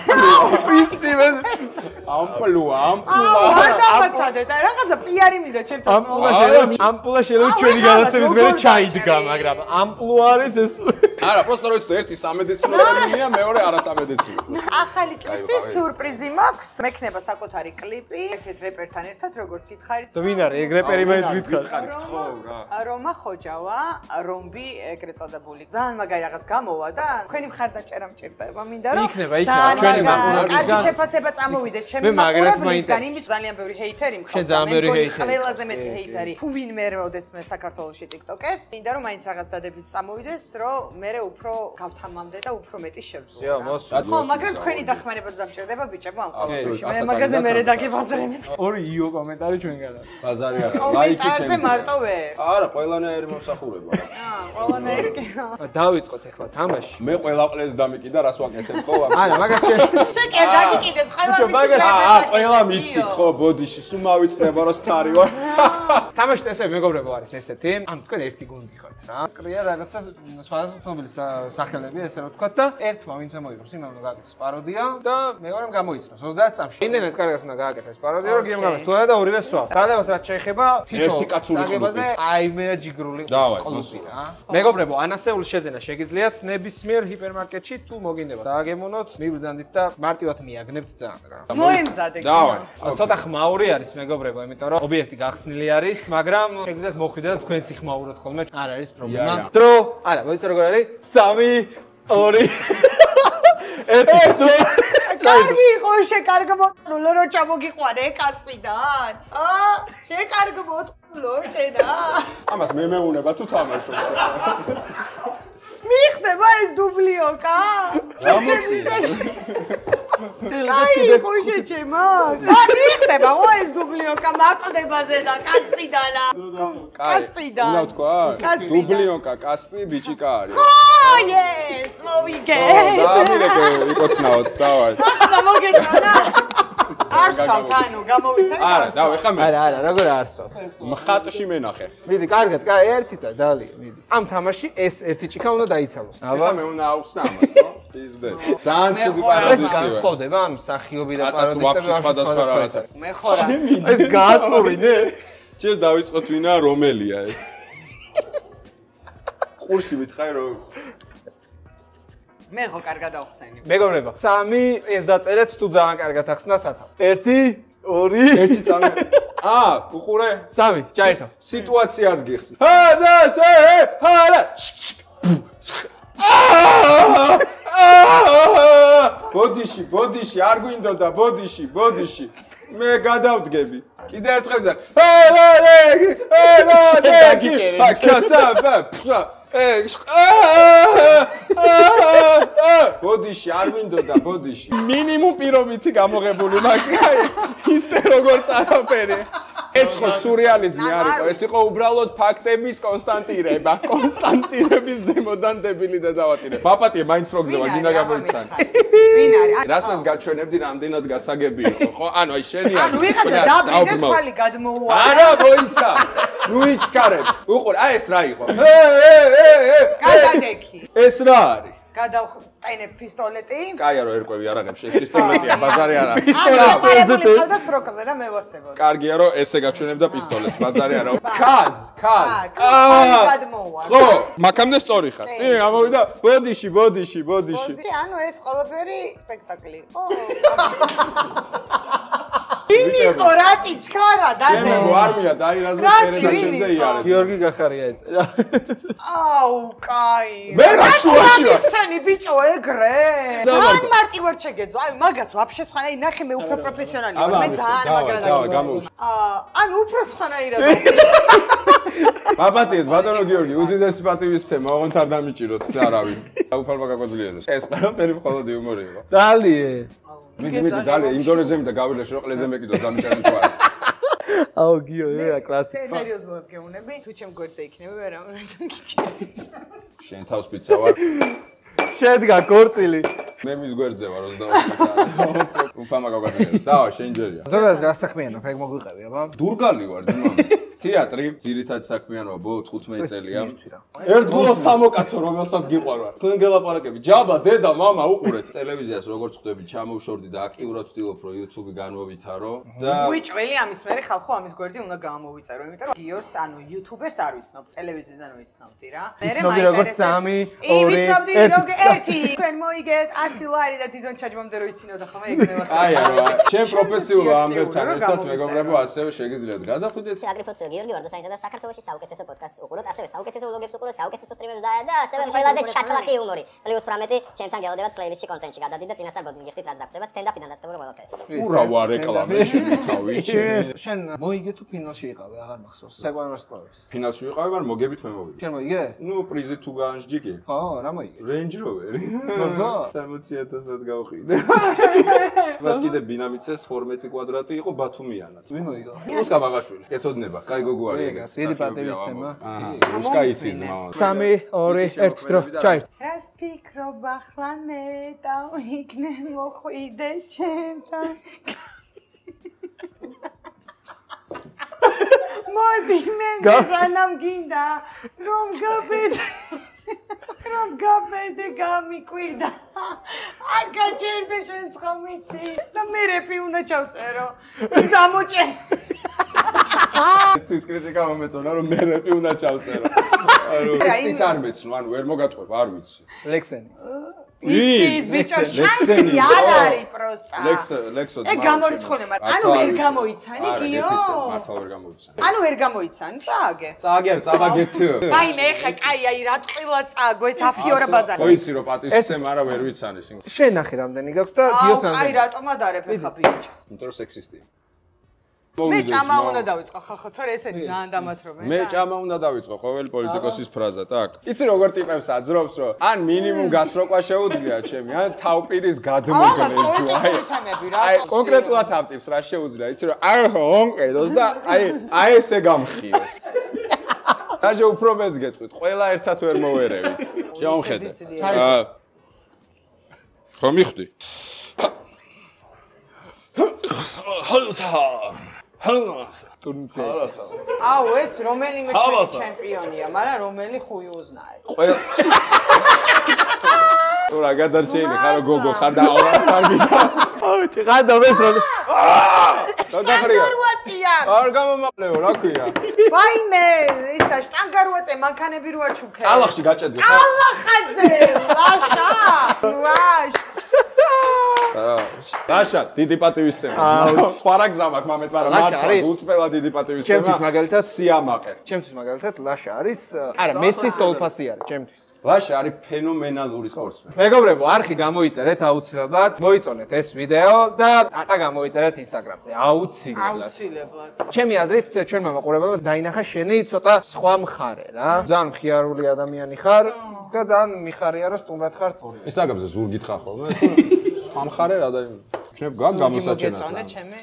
ვიცი მე ამპულა. არ დავაცადე და რაღაცა პიარი მინდა ჩემთვის. ამპულა შეიძლება ჩვენი გადაცემის მერე ჩაიდგა, მაგრამ ამპლუა არის ეს. არა, просто რომ იცოდე, ერთი სამედიცინო ტერმინია, მეორე არასამედიცინო. ახალი წლისთვის სიურპრიზი მაქვს. მექნება საკუთარი კლიპი, ერთ-ერთ რეპერთან ერთად, როგორც გითხარით. და ვინ არის ეგ რეპერი მაინც გითხარით? ხო, რა. რომა ხოჯავა, რომბი ეგრეთ წოდებული. ძალიან მაგარი რაღაც გამოვა და თქვენი მხარდაჭერა მჭირდება. მინდა რომ იქნება ჩვენი მაყურებლისგან. კარგი შეფასება წამოვიდეს ჩემი მაყურებლისგან, იმის ძალიან ბევრი ჰეითერი მყავს. ყველაზე მეტი ჰეითერი. თუ ვინმე როდესმე საქართველოში TikTokers, მინდა რომ მაინც რაღაც დადებითი წამოვიდეს, რომ მე უფრო გავთამამდე და უფრო მეტი შევძლო. ხო, მაგრამ თქვენი დახმარებაც დამჭირდება ბიჭებო ამ ყოველში. მე მაგაზე მერე დაგებაზრებით. ორი იო კომენტარი ჩვენგან. ბაზარი არა, ლაიქი ჩემს. კომენტარზე მარტო ვე. არა, ყველანაირი მომსახურება. ყველანაირი კი. დავიწყოთ ახლა თამაში. მე ყველა ყლეს დამიკიდა, რას ვაკეთებ ხო? არა, მაგას შეკერ დაგიკიდეს, ყველა ვიცი. ყველა მიცით ხო, ბოდიში, სულ მავიწდება რომ სტარი ვარ. თამაშის წესები მეგობრებო არის ესეთი. ანუ თქვენ ერთი გუნდი ხართ რა. ყრია რაღაცა სხვადასხვა ცნობილი სახელები, ესე რომ ვთქვათ და ერთმა ვინც ამოიღებს, იმან უნდა გააკეთოს პაროდია და მეორემ გამოიცნოს 30 წამში. იმდენად კარგად უნდა გააკეთოს პაროდია, რომ გემ გამეს. თუ არა და ორივე სვავ. დალევას რაც შეეხება ერთი კაცური კლუბი. აი მე ჯიგრული კლუბი რა. მეგობრებო, ანასეულის შეძენა შეგიძლიათ ნებისმიერ ჰიპერმარკეტში თუ მოგინდება. დააგემონოთ, მიბრძანდით და მარტივად მიაგნებთ ძალიან რა. მოემზადე. დავაი. ცოტა ხმაური არის მეგობრებო, იმიტომ რომ ობიექტი გახსნილი არის, მაგრამ შეგიძლიათ მოხვიდეთ და თქვენც იხმაუროთ ხოლმე. არ არის პრობლემა. დრო, არა, მოიცა როგორ არის? 3 2 კარგი იყო შეკარგო მოტყნულო რომ ჩამოგიყვანე კასპიდან შეკარგო მოტყნულო შენა ამას მე მეუნება თუ თამაშობ მიხდება ეს დუბლიოკა აი ხოშე ჩემო მიხდება ხო ეს დუბლიოკა მაყდებაზე და კასპიდანა კასპიდან უნდა თქვა დუბლიოკა კასპი ბიჭიკა არის yes მოვიგე დამირეკე იკოცნაოთ დავაი ახლა მოგეწონა არსავთ ანუ გამოვიცე არა დავი ხა მე არა როგორ არსავთ მხატში მენახე მიდი კარგად ერთი წა დალია მიდი ამ თამაში ეს ერთი ჭიქა უნდა დაიცალოს აბა მე უნდა აუხსნა ამას ხო ისდეთ ძალიან ცუდი პარადიზმია ეს განსხვავდება ანუ სახიობი და პარადიზმი სხვადასხვა რაღაცა მე ხორა ეს გააწურინე ჯერ დავიწყოთ ვინა რომელია ეს ყურში მითხარი რომ მე ხო კარგად ავხსენი მეგობრებო 3 ეს დაწერეთ თუ ძალიან კარგად ახსნათ ათავ 1 2 ერთი წამი უყურე 3 ჩაერთო სიტუაციას გიხსნი ბოდიში არ გვინდოდა ბოდიში მე გადავდგები კიდე ერთხელ ბოდიში არ მინდოდა ბოდიში მინიმუმ პირობითი გამოღებული მაგრამ ისე როგორ წარაფერი ეს ხო სურეალიზმი არ იყო ეს იყო უბრალოდ ფაქტების კონსტანტირება კონსტანტირების ზემოდან დებილი და დავატირე ბაპატია მაინც რო გზევა გინდა გამოიცანი ვინ არის რასაც გაჩვენებდი რამდენად გასაგები იყო ხო ანუ აი შენი ანუ ვიღაცა დაბრუნდეს ხალი გადმოუვა არა მოიცა ნუ იჩქარებ უყურე აი ეს რა იყო გადადექი ეს რა არის გადავყენებ პისტოლეტი კაია რო ერკვევი არაღებს ეს პისტოლეტია ბაზარი არა ეს და სროკაზე და მევასებოდ კარგია რომ ესე გაჩვენებდა პისტოლეტს ბაზარი არა ქაზ გადმოუვა ხო მაგამდე სწორი ხარ ამოვიდა ბოდიში ანუ ეს ყველაფერი სპექტაკლი იყო ინი ხორატი ჩქარა და მე არმია დაირაზმე პერედაჩემზე იარეთ გიორგი გახარია ეწერა აუ კაი მე რა შუაში ვარ ხენი ბიჭო ეგრე ძალიან მარტივად შეგეძო აი მაგას ვაფშე სხვანაირად ნახე მე უფრო პროფესიონალი ვარ მე ძალიან მაგრად გამოვში ანუ უფრო სხვანაირად ბაბატიეთ ბატონო გიორგი უდიდესი პატივისცემა ოღონდ არ დამიჭიროთ არავინ უფალმა გაგოძლიეროს ეს ყველაფერი მხოლოდ იუმორი იყო დალიე მიდი დალე ინდონეზიამდე გავილე შროყლეზე მეკიდოს დამიჭერენ თუ არა აუ გიო რა კლასიკა სერიოზულად გეუნები თუ ჩემ გვერდზე იქნება ვერ ამერთან შენ თავს პიცა ვარ შედგა კორწილი მე მის გვერდზე ვარ 24 საათი უფალმა გაგოძლიეროს დავა შენ ჯერია ზოგადად რა საქმიანობ ეგ მოგვიყევი აბა დურგალი ვარ ძმა თეატრი ძირითადი საქმიანობა ბოლო 15 წელია ერთგულო სამოკაცო რომელსაც გიყვარვარ თქვენ გელაპარაკები ჯაბა დედა მამა უყურეთ ტელევიზიას როგორც ხვდები ჩამოვშორდი და აქტიურად ვცდილობ რომ YouTube განვავითარო და უიჭველი ამის მერე ხალხო ამის გვერდი უნდა გამოვიწერო იმიტომ რომ გიორს ანუ YouTuber-ს არ ვიცნობ ტელევიზიიდან ვიცნობდი რა მე მაინტერესებს 1 თქვენ მოიგეთ 100 ლარი და დიდონ ჩაჯბამდე რო იცინოდა ხომ ეგ მე ვასწავლე აი არა ჩემ პროფესიულ ამბებთან ერთად მეგობრებო ასევე შეგიძლიათ გადახვიდეთ აგრიფოცი გიორგი ვარდოსაინსა და საქართველოში საუკეთესო პოდკასტს უყუროთ, ასევე საუკეთესო ვლოგებს უყუროთ, საუკეთესო სტრიმებს და ასევე ყველაზე ჩათლახი იუმორი. პლუს 18 ჩემთან გელოდებათ პლეილისტში კონტენტში გადადით და წინასწარ ბოდის გიხდით რაც დაგხვდებათ სტენდაპიდან დაწყებული ყველაფერი. ურავა რეკლამე ჩემი თავი შენ მოიგე თუ ფინალში იყავი აღარ მახსოვს საგვარმა სკოლაში. ფინალში ვიყავი მაგრამ მოგებით მე მოვიდე. შენ მოიგე? ნუ პრიზი თუ განსჯიკი. ხო, რა მოიგე? Range Rover. ხო. 60,000-ად გავხიდე. მას კიდე ბინამიცეს 12 კვადრატი იყო ბათუმიანად. ვინ მოიგო? რუსკა ბაღაშვილი. ეცოდნება. კაი გოგო არის ეგეც. დიდი პატივისცემა. რუსკა იცის მამა. 3 2 1 დრო. ჩაირს. რას ფიქრობ ახლა ნეტა იქნე მოხვიდე ჩემთან. მოდი მე გასანამ გინდა რომ გაბედე გამიკვირდა არ გაჭერდა შენ ხომიცი და მე რეპი უნდა ჩავწერო ზამოჭე ეს თვითკრიტიკა მომეწონა რომ მე რეპი უნდა ჩავწერო ანუ ტექსტიც არ მეცნო ანუ ვერ მოგატყვება არ ვიცი ლექსენი იცის ბიჭო შანსი არ არის პროსტა ლექსო ე გამორიცხული მაგრამ ანუ ვერ გამოიცანი გიო მართლა ვერ გამოიცანი ანუ ვერ გამოიცანი წააგე წააგე არ წავაგეთო აი მე ხა კაი აი რა ტყილა წააგო ეს აფიორა ბაზარი მოიცი რომ პატივისცემა არა ვერ ვიცანი სიმღერა შენ ნახე რამდენი გაქვს და გიოს რამდენი აი რატომ ადარებ ხა ბიჭს იმიტომ რომ სექსისტია მე ჭამა უნდა დავიწყო ხახო თორე ესე ძალიან დამათრობენ მე ჭამა უნდა დავიწყო ყოველი პოლიტიკოსის ფრაზა так იცი როგორ ტიპებს აძრობს რომ ან მინიმუმ გასროყვა შეუძლია ჩემი ან თავპირის გადმოგმეჯო აი კონკრეტულად ამ ტიპს რა შეუძლია იცი რომ არ ონყედოს და აი ესე გამხიოს დაჟე უფრო მეც გეტყვით ყველა ერთად ვერ მოვერევით შეომხედე ხო მიხვდი აუ ეს რომელიმე ჩემპიონია, მაგრამ რომელი ხუი უზნაე. თუ რა გადარჩენი ხარო გოგო ხარ და სარგისა. აუ ჩიყადო ეს რა. შტანგარუაცია. არ გამომაყლეო, რა ქვია? ვაიმე, ისა შტანგარუაცე მანქანები როა ჩუქე. ალახში გაჭედი. ალახაძე, ლაშა. ვაშ. ლაშა, დიდი პატივისცემა. სხვა რა გზა მაქვს მამეთ, მაგრამ მართლა უწმელა დიდი პატივისცემა. ჩემთვის მაგალითად სიამაყე. ჩემთვის მაგალითად ლაშა არის, არა, მესის ტოლფასი არის ჩემთვის. ლაშა არის ფენომენალური სპორტსმენი. მეგობრებო, არხი გამოიწერეთ აუცილებლად. მოიწონეთ ეს ვიდეო და ატა გამოიწერეთ Instagram-ზე. აუცილებლად. ჩემი აზრით, ჩვენმა მაყურებელმა დაინახა შენი ცოტა სხვა მხარე რა. ძალიან მხიარული ადამიანი ხარ და ძალიან მიხარია რომ სტუმრად ხარ წორი. Instagram-ზე ზურ გითხრა ხოლმე, თუ სხვა მხარე რა და იქნებ გამოსაჩენად. მოგეწონე ჩემი?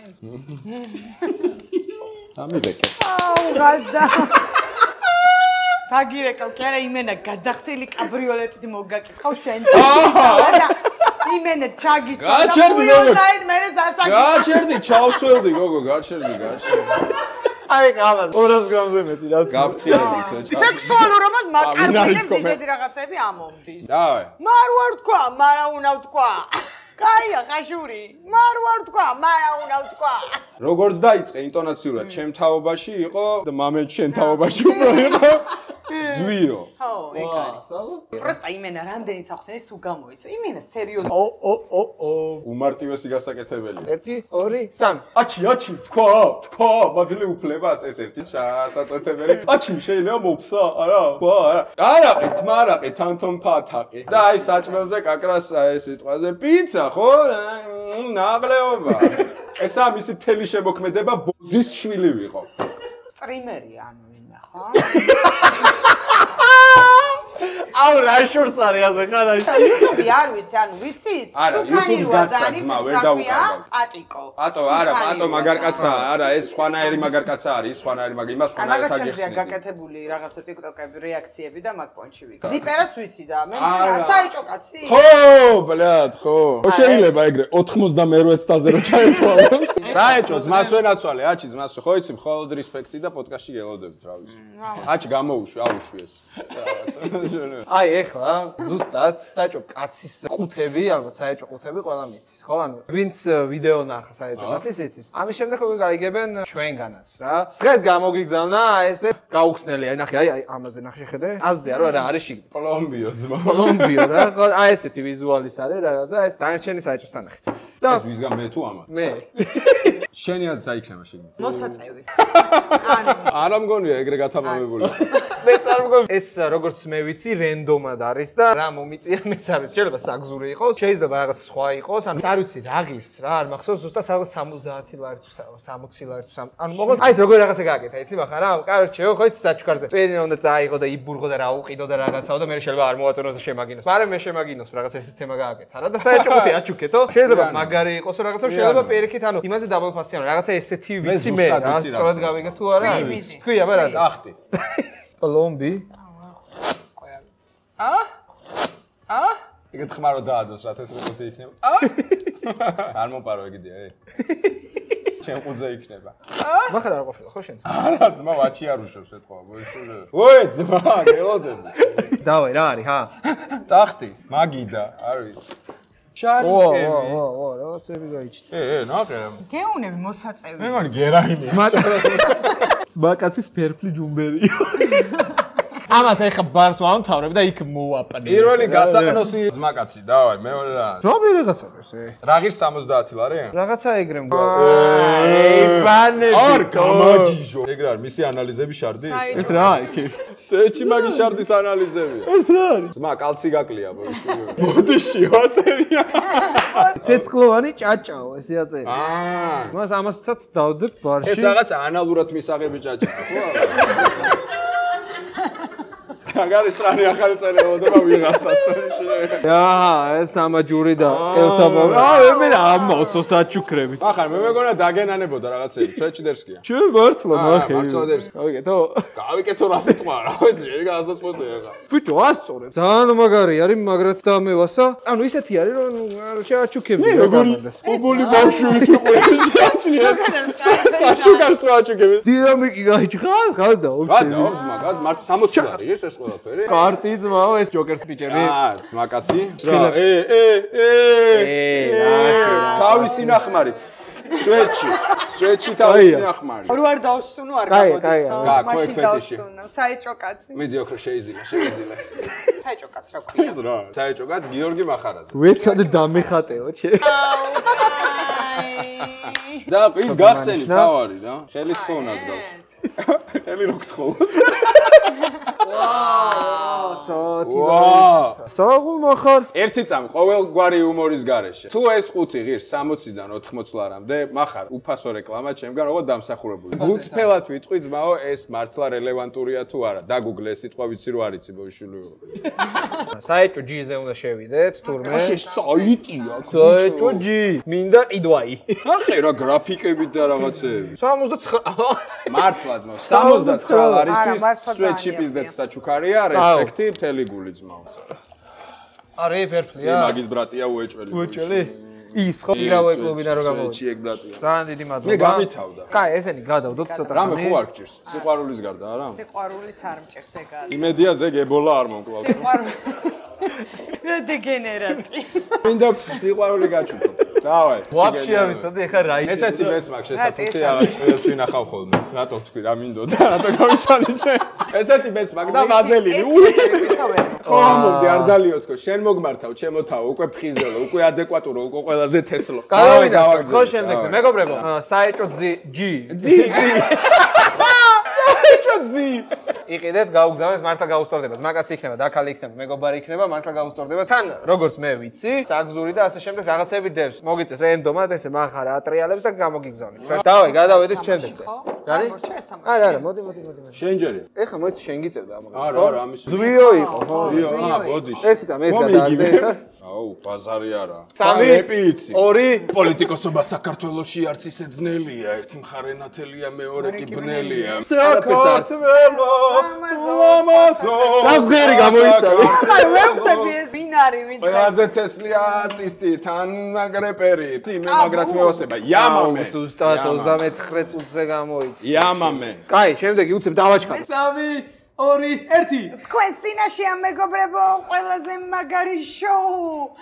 ამიდეკე. აუ, გადა. დაგირეკავ, კი არა იმენა გადახტილი კაბრიოლეტით მოგაკითხავ შენ. იმენა ჩაგის. გაჩერდი გოგო. გაჩერდი. გაჩერდი, ჩავსველდი გოგო, გაჩერდი. აი ყავას 200 გრამზე მეტი რა. გაფრთხილებით. სექსუალურობას მაკარბინებს ისეთი რაღაცები ამომდის. დავაი. მარ ვარ თქვა, მარა უნდა თქვა. კაია ხაშური. მარ ვარ თქვა, მარა უნდა თქვა. როგორც დაიწყე ინტონაციურად ჩემ თაობაში იყო და მამეთ შენ თაობაში უფრო იყო. ზვიო. ხო, ეგ არის. პროსტა იმენა რამდენი სახსენი სულ გამოიცა. იმენა სერიოზულად. უმარტივესი გასაკეთებელი. 1 2 3 აჩი, თქვა, მადლი უფლებას ეს ერთი საწვეთებელი. აჩი შეიძლება მოფსა, არა, თქვა, არა. არაყი, თმარაყი, თანთონ ფათაყი. და აი საჭმელზე კაკრას ეს სიტყვაზე პიცა, ხო? ნაღლეობა. ესა მისი მთელი შემოქმედება ბოზის შვილი ვიყო. სტრიმერი ანუ ვინმე ხო? აუ რა შორს არის ასე ხარ აი YouTube-ი არ ვიცი, ანუ ვიცის? არა, YouTube-ს გაცდა ძმა, ვერ დაუკარგავ. პატიკო. პატო, არა, პატო მაგარკაცაა, არა, ეს სხვანაირი მაგარკაცა არის, სხვანაირი მაგ იმას სხვანაირად აგიხსნი. გაკეთებული რაღაცა TikTok-ები, რეაქციები და მაგ პონჩი ვიქ. ზიპერაც ვიცი და მე საეჭო კაცი. ხო, ბლად, ხო. ხო შეიძლება ეგრე 92 წაზე რო ჩაეთვალოს. საეჭო ძმას ვენაცვალე, აჩი ძმას, ხო იცი, მხოლოდ რესპექტი და პოდკასტში გელოდებით, რა ვიცი. აჩი გამოუშვი, აუშვი ეს. აი ეხლა ზუსტად საეჭო კაცის ყუთები, ალბათ საეჭო ყუთები ყველა მიცის, ხო? ანუ ვინც ვიდეო ნახა საეჭო კაცის იცის. ამის შემდეგ უკვე გაიგებენ ჩვენგანაც რა. დღეს გამოგიგზავნა ესე გაუხსნელი, აი ნახე, აი ამაზე ნახე ხედე. აზია რა არის შიგნით. კოლომბიო ძმა. კოლომბიო რა, აი ესეთი ვიზუალის არის რაღაცა, ეს დანარჩენი საეჭოსთან ნახეთ. და ეს ვისგან მე თუ ამა? მე. შენი აზრი რა იქნება შეგიძლია? მოსაწევი. არა მგონია ეგრე გათამამებული. მე წარმოგობ ეს როგორც მე ვიცი რენდომად არის და რა მომიწია მეც არ ვიცი შეიძლება საგზური იყოს შეიძლება რაღაც სხვა იყოს ანუ არ ვიცი რა ღირს რა არ მახსოვს ზუსტად სადღაც 70 ლარი თუ 60 ლარი თუ ანუ მოგონ აი ეს როგორ რაღაცა გააკეთა იცი მახა რა კაროჩე ხო იცი საჩქარზე პერინა უნდა წაიღო და იბურღო და რა უყიდო და რაღაცაო და მე შეიძლება არ მოვაწონოს და შემაგინოს მაგრამ მე შემაგინოს რაღაც ესეთ თემა გააკეთა რა და საერთოდ ხუთი აჩუქეთო შეიძლება მაგარი იყოს რაღაცა შეიძლება პერიქით ანუ იმაზე დაბალ ფასი ანუ რაღაცა ესეთი ვიცი მე რა სწორად გავიგე თუ არა თქვი აბა რა ტახტი კოლომბი ეგეთ ხმარო დაადოს რა ეს რეკოთი იქნება არ მომპარო ეგიდია ჩემ ყუძე იქნება მახარ არ ყოფილა ხო შენ არა ძმა ვაჩი არ უშვებს ეთქვა მოისურვე ой ძმა გელოდები დავაი რა არის ჰა ტახტი მაგიდა არ ვიცი შარიკები რაღაცები გაიჩნდა ნახე გეუნები მოსაწევი მე მგონი გერაინი ძმა კაცის ფერფლი ჯუმბერიო ამას ეხა ბარს ვამთავრებ და იქ მოვაპნე. პირველი გასაყნოსი ძმაკაცი, დავაი, მეორე რა. რომი რაღაცა ეს? რა ღირს 70 ლარი? რაღაცა ეგრე მგონი. ბანები. არ გამაჯიჟო. ეგ რა, მისი ანალიზები შარდის? ეს რა არის? წეჩი მაგის შარდის ანალიზებია. ეს რა არის? ძმა, კალცი გაკლია ბოიშვილი. ბოდიში ვასერია. ცეცხლოვანი ჭაჭაო, ესე აწერი. აა. მას ამასაც დავდებ ბარში. ეს რაღაც ანალურად მისაღები ჭაჭაა, ხო? კაგარი სტრანი ახალი წერილობა ვიღაცას შეიძლება. აა, ეს ამაჯური და ელსაბა. მე ამოსო საჩუქრებით. ახლა მე მეგონა დაგენანებოდა რაღაცები, წეჭდერსკია. ჩვენ მართლა ნახე. მართლა დერსკი. გავიკეთო? გავიკეთო რა სიტყვა რა, ვიცი, შენ გასაწყვეტე ახლა. ბიჭო, ასწორებ. ძალიან მაგარი არის, მაგრად დამევასა. ანუ ისეთი არის, რომ შეაჩუქები რა გამანდეს. ობოლი ბავშვი ჩუყუე შეაჩნია. საჩუქარს რაჩუქები. დინამიკი გაიჭხა, ხალდა, გადა, ძმა, გаз მართ 60 ლარი ეს ყველაფერი. კარტი ძმაო, ეს ჯოკერს პიჭები. აა, ძმაკაცი. რა, თავისი ნახმარი. სვეტში თავისი ნახმარი. რო არ დავსუნო არ გამოდის ხო? მაშინ დავსუნო. საეჭო კაცი. მიდი ოქრო შეიზილა. საეჭო კაც რა ქვია? ეს რა, საეჭო კაც გიორგი მახარაძე. ვეცად დამეხატეო, შე. და ის გახსენი თავარი რა. ხელის თხოვნას გავს. ხელი რო გთხოვოს. საღულ מחარ. ერთი წამ ყოველგვარი ჰუმორის გარეშე. თუ ეს ყუთი ღირს 60-დან 80 ლარამდე, מחარ უფასო რეკლამა ჩემგან როგორ დამსახურებული. გულწრფელად ვიტყვი ძმაო, ეს მართლა რელევანტურია თუ არა. დაგუგლე ეს სიტყვა ვიცი რო არიცი ბოიშვილი. საეჭო ჯიზე უნდა შევიდეთ, თურმე. საიტია. საეჭო ჯი. მინდა ყიდვაი. ახე რა გრაფიკებით და რაღაცეები. 69. მართლა ძმაო, 79 ლარისთვის სვეტში პიზდეთ საჩუქარია, რესპექტი მთელი გული ძმაო. არი ფერფლია. იმაგის ბრატია უეჭველი. უეჭველი. ის ხო იგრავე კლუბიდან რო გამოვიდა. სვეტში ეგ ბრატია. ძალიან დიდი მადლობა. მე გამითავდა. კაი, ესენი გადავდოთ ცოტა. რამე ხო არ გჭირს? სიყვარულის გარდა არა? სიყვარულიც არ მჭირს ეგა. იმედია ზეგ ებოლა არ მომკლავს. რა დეგენერატი. მინდა სიყვარული გაჩუქო. დავაი. ვაფშე არ ვიცოდი ეხა რა იქნება. ესეთი მეც მაქვს შესაძლოა რაღაც ყველას ვინახავ ხოლმე. რატო თქვი რა მინდოდა? რატო გავიჩანიჭე? ესეთი მეც მაქვს და ვაზელინი. ხო, მომდი არ დალიო თქო. შენ მოგმართავ, ჩემო თავ, უკვე ფხიზელო, უკვე ადეკვატურო, უკვე ყველაზე თესლო. გავიდა, ხო შემდეგზე. მეგობრებო, საეჭო ჯი. საეჭო ჯი. იყიდეთ, გაუგზავნეთ, მართლა გაუსწორდება. ზმაკაცი იქნება, დაქალი იქნება, მეგობარი იქნება, მართლა გაუსწორდება. თან, როგორც მე ვიცი, საგზური და ასე შემდეგ რაღაცები დევს. მოგიწევს რენდომად ესე მახარა ატრიალებს და გამოგიგზავნით. დავაი, გადავედით შემდეგზე. გარი? არა, მოდი. შენჯერი. ეხა მოიცი შენ გიწევდა ამაგ. არა, ამის. ზვიო იყო, ხო? ზვიო, ბოდიში. ერთი წამ ეს გადააგდე ეხა. აუ, ბაზარი არა. სამი, ეპიცი. ორი. პოლიტიკოსობა საქართველოში არც ისე ძნელია, ერთი მხარე ნათელია, მეორე კი ბნელია. საქართველო ამაზო. გაზღერი გამოიცავი. მაგრამ ვერ ხვდები ეს ვინ არის, ვინ ყველაზე თესლი არტისტი, თან მაგრეპერი. მე მაგრად მევასება. იამამე. ზუსტად 29 წუთზე გამოიცი. იამამე. კაი, შემდეგი უცებ დავაჩქარებ. 3, 2, 1. თქვენ სინაშია მეგობრებო, ყველაზე მაგარი შოუ.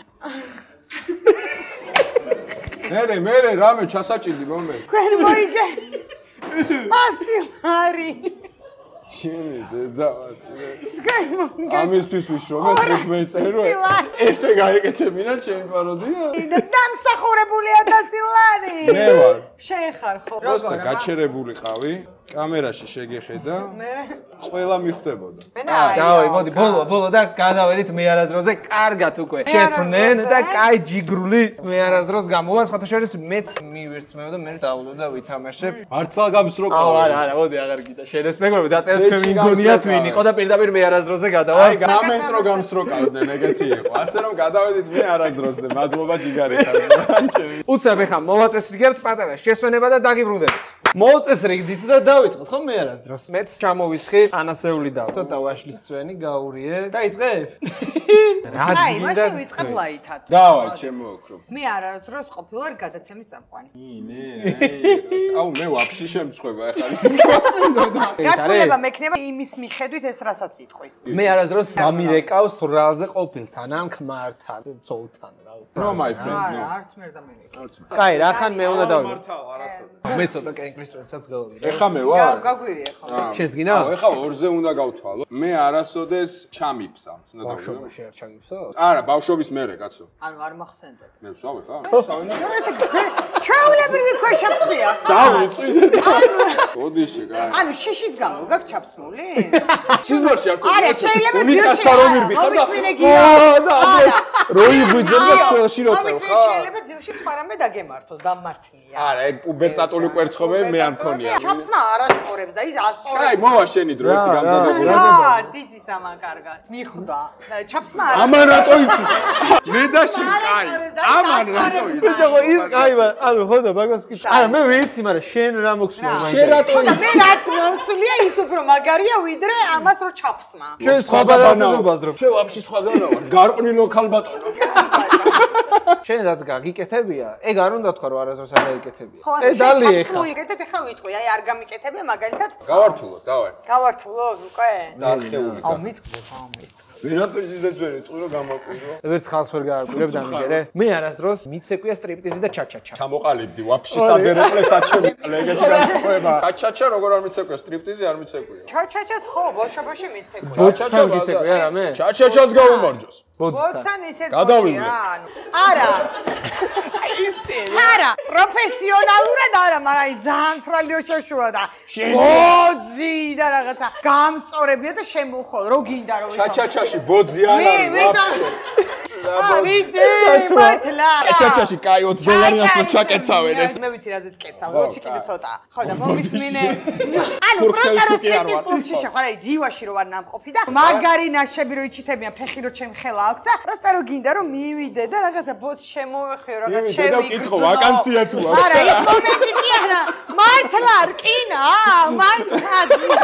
მერე რამე ჩასაჭიდი მომენტ. თქვენ მოიგე. 100 ლარი. ჩემი დედავაც. თქვენ მოიგე. ამისთვის ვიშრომ მე მეწერე რომ ესე გაიკეთებინა ჩემი პაროდია. დამსახურებულია 100 ლარი. მე ვარ. შენ ხარ ხო? პროსტა გაჩერებული ყავი. კამერაში შეგეხედა. მე ყველა მიხვდებოდა. დავაი, მოდი, ბოლო და გადავედით მე არასდროზე კარგად უკვე. შეფნენ და კაი ჯიგრული მე არასდროს გამოვა, სხვათა შორის მეც მივირთმევ და მე დავულო და ვითამაშებ. მართლა გამსროყავ. არა, მოდი აღარ გიდა. შენ ეს მეგობრებო დაწერეთ თქვენ მიგონიათ ვინ იყო და პირდაპირ მე არასდროზე გადავა. აი, გამენტრო გამსროყავდნენ, ეგეთი იყო. ასე რომ გადავედით მე არასდროზე. მადლობა ჯიგარი ხარ. უცებ ეხა მოვაწესრიგებთ პატარა შესვენება და დაგიბრუნდებით. მოვაწესრიგდით და დავიწყოთ ხო მე არასდროს. მეც ჩამოვისხი ანასეული და ცოტა ვაშლის წვენი გაურიე. დაიწყებ? რა აი, ძინდა. მაშინ ვიწყებ ლაითად. დავაი, ჩემო ოქრო. მე არასდროს ყოფილვარ გადაცემის წამყვანი. აუ, მე ვაფშე შემწხვება ახლა ის სიტუაცია. გართულება მექნება იმის მიხედვით ეს რასაც იტყვის. მე არასდროს სამირეკავს ბრალზე ყოფილთან ან ქმართან, ცოლთან რა. No my friend, no. არც მე და მე. კაი, რა ხან მე უნდა დავიდე. მე ცოტა კენკ წლის წელსაც გავავიდა. ეხა მე ვარ? გაგვირია ხო? შენც გინდა? ეხა ორზე უნდა გავთვალო. მე არასოდეს ჩამიფსა. ბავშვობაში არ ჩაგიფსო? არა, ბავშვობის მერე, კაცო. ანუ არ მახსენდება. მე ვსვავე ხა? თორე ესე ჩაულებრივი ქვეშაფსია ხო? დავიწვიდე. ოდიში, კაი. ანუ შიშის გამო გაქვს ჩაფსმული? ჩიზმარში არ არა, შეიძლება ძილში და ამას როიგვიძებ და სულში როწევ ხა? შეიძლება ძილში სპარამე დაგემართოს, დამმართნია. არა, ეგ პუბერტატული კვერცხობები მე არ მქონია. ჩაფსმა არ ასწორებს და ის ასწორებს. კაი, მოვა შენი დრო ერთი გამზადებული. რა, ციცის ამან კარგად. მიხვდა. ჩაფსმა არ ამან რატო იცის? მე და შენ კაი. ამან რატო იცის? ბიჭო, ის კაი ვარ. ანუ ხოდა მაგას ვკითხე. არა, მე ვიცი, მაგრამ შენ რა მოგსულა მაინც. შენ რატო იცის? მე რაც მომსულია ის უფრო მაგარია ვიდრე ამას რო ჩაფსმა. შენ სხვა ბალანსზე ვუბაზრობ. შენ ვაფშე სხვაგანა ვარ. გარყვნილ ლოკალ ბატონო. შენ რაც გაგიკეთებია, ეგ არ უნდა თქვა რომ არასდროს არ გაიკეთებია. ეს დალია ხა. გიკეთეთ ახლა ვიტყვი, აი არ გამიკეთებია მაგალითად. გავართულო, დავარ. გავართულოთ უკვე? დარხეული. აუ მithქვი ხო ამის. ვერაფერს იზეძვერი, ტყურო გამაკვირო. ვერც ხალხს ვერ გაარკვირებ დამიგერე. მე არასდროს მიცეკვია სტრიპტიზი და ჩაჩაჩა. ჩამოყალიბდი ვაფშე სადერეკლე საჩემი. ეგეთი გასაკვება. ჩაჩაჩა როგორ არ მიცეკვია, სტრიპტიზი არ მიცეკვია. ჩაჩაჩას ხო, ბოშაბოში მიცეკვია. ბოჩთან გიცეკვია რამე? ჩაჩაჩას გავუმარჯოს. ბოჩთან ისეთ გადავივლე. არა. არა, პროფესიონალურად არა, მაგრამ აი ძალიან თრალი ოჩაშუა და ბოძი და რაღაცა გამსწორებია და შემოხვალ, რო გინდა რომ ჩაჩაჩაში ბოძი არ არის ვაფშე. ვიცი, მართლა. ჩაჩაჩაში კაი $20-ს რო ჩაკეცავენ ეს. მე ვიცი რაზეც კეცავ, 20 კიდე ცოტა. ხო და მომისმინე. ანუ პროსტატის კლუბში შეხარ, აი ძივაში რო ვარ ნამყოფი და მაგარი ნაშები რო იჩითებიან, ფეხი რო ჩემ ხელა აქვს და პროსტა რო გინდა რომ მივიდე და რაღაცა ბოც შემოვეხიო, რაღაც შევიგრძნო. და ვკითხო, ვაკანსია თუ არა? არა, ეს მომენტი კი არა. მართლა რკინა, მართლა.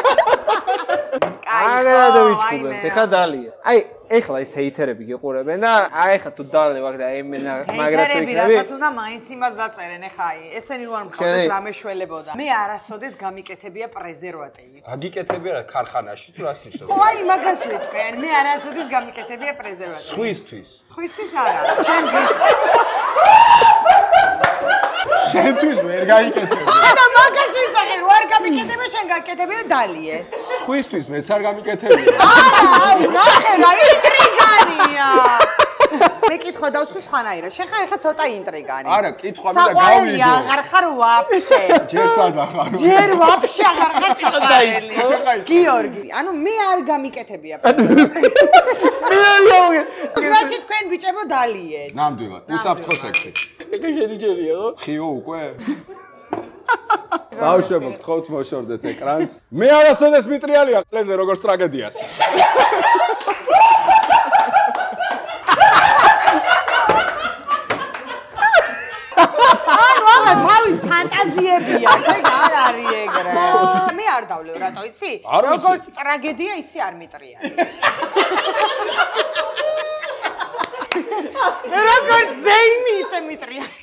აგერა დავიჩქუბეთ, ეხა დალია. აი, ეხლა ეს ჰეითერები გიყურებენ და აი ეხლა თუ დალე ვაკ და ემენა მაგრად ჰეითერები რასაც უნდა მაინც იმას დაწერენ, ეხა აი, ესენი რო არ მყავდეს რამე შველებოდა. მე არასოდეს გამიკეთებია პრეზერვატივი. აგიკეთებია რა ქარხანაში თუ რას ნიშნავს? ხო, აი მაგას ვიტყვი, აი მე არასოდეს გამიკეთებია პრეზერვატივი. სხვისთვის. ხისთვის არა, ჩემთვის. შენთვის ვერ გაიკეთებია. და მაგას ვიცახე, რო არ გამიკეთებია, შენ გაკეთებია დალიე. სხვისთვის მეც არ გამიკეთებია. აი, ნახე რა ინტრიგანია. მე კითხვა დავსვი სხვანაირად. შენ ხა ცოტა ინტრიგანი. არა, კითხვა მე და გავლიდო. აღარ ხარ ვაფშე. ჯერ სად ახარ? ჯერ ვაფშე აღარ ხარ საყარელი. გიორგი, ანუ მე არ გამიკეთებია. მე ლოგე. значит თქვენ ბიჭებო დალიეთ. ნამდვილად, უსაფრთხო სექსი. ეგ შენი ჯერია ხო? ხიო უკვე? ბავშვებო, გთხოვთ მოშორდეთ ეკრანს. მე არასოდეს მიტრიალია ყლეზე როგორც ტრაგედიას. ანუ ამას თავის ფანტაზიებია, ეგ არ არის ეგრე. მე არ დავლევ, რატო იცი? როგორც ტრაგედია, ისე არ მიტრიალი. როგორც ზეიმი ისე მიტრიალი.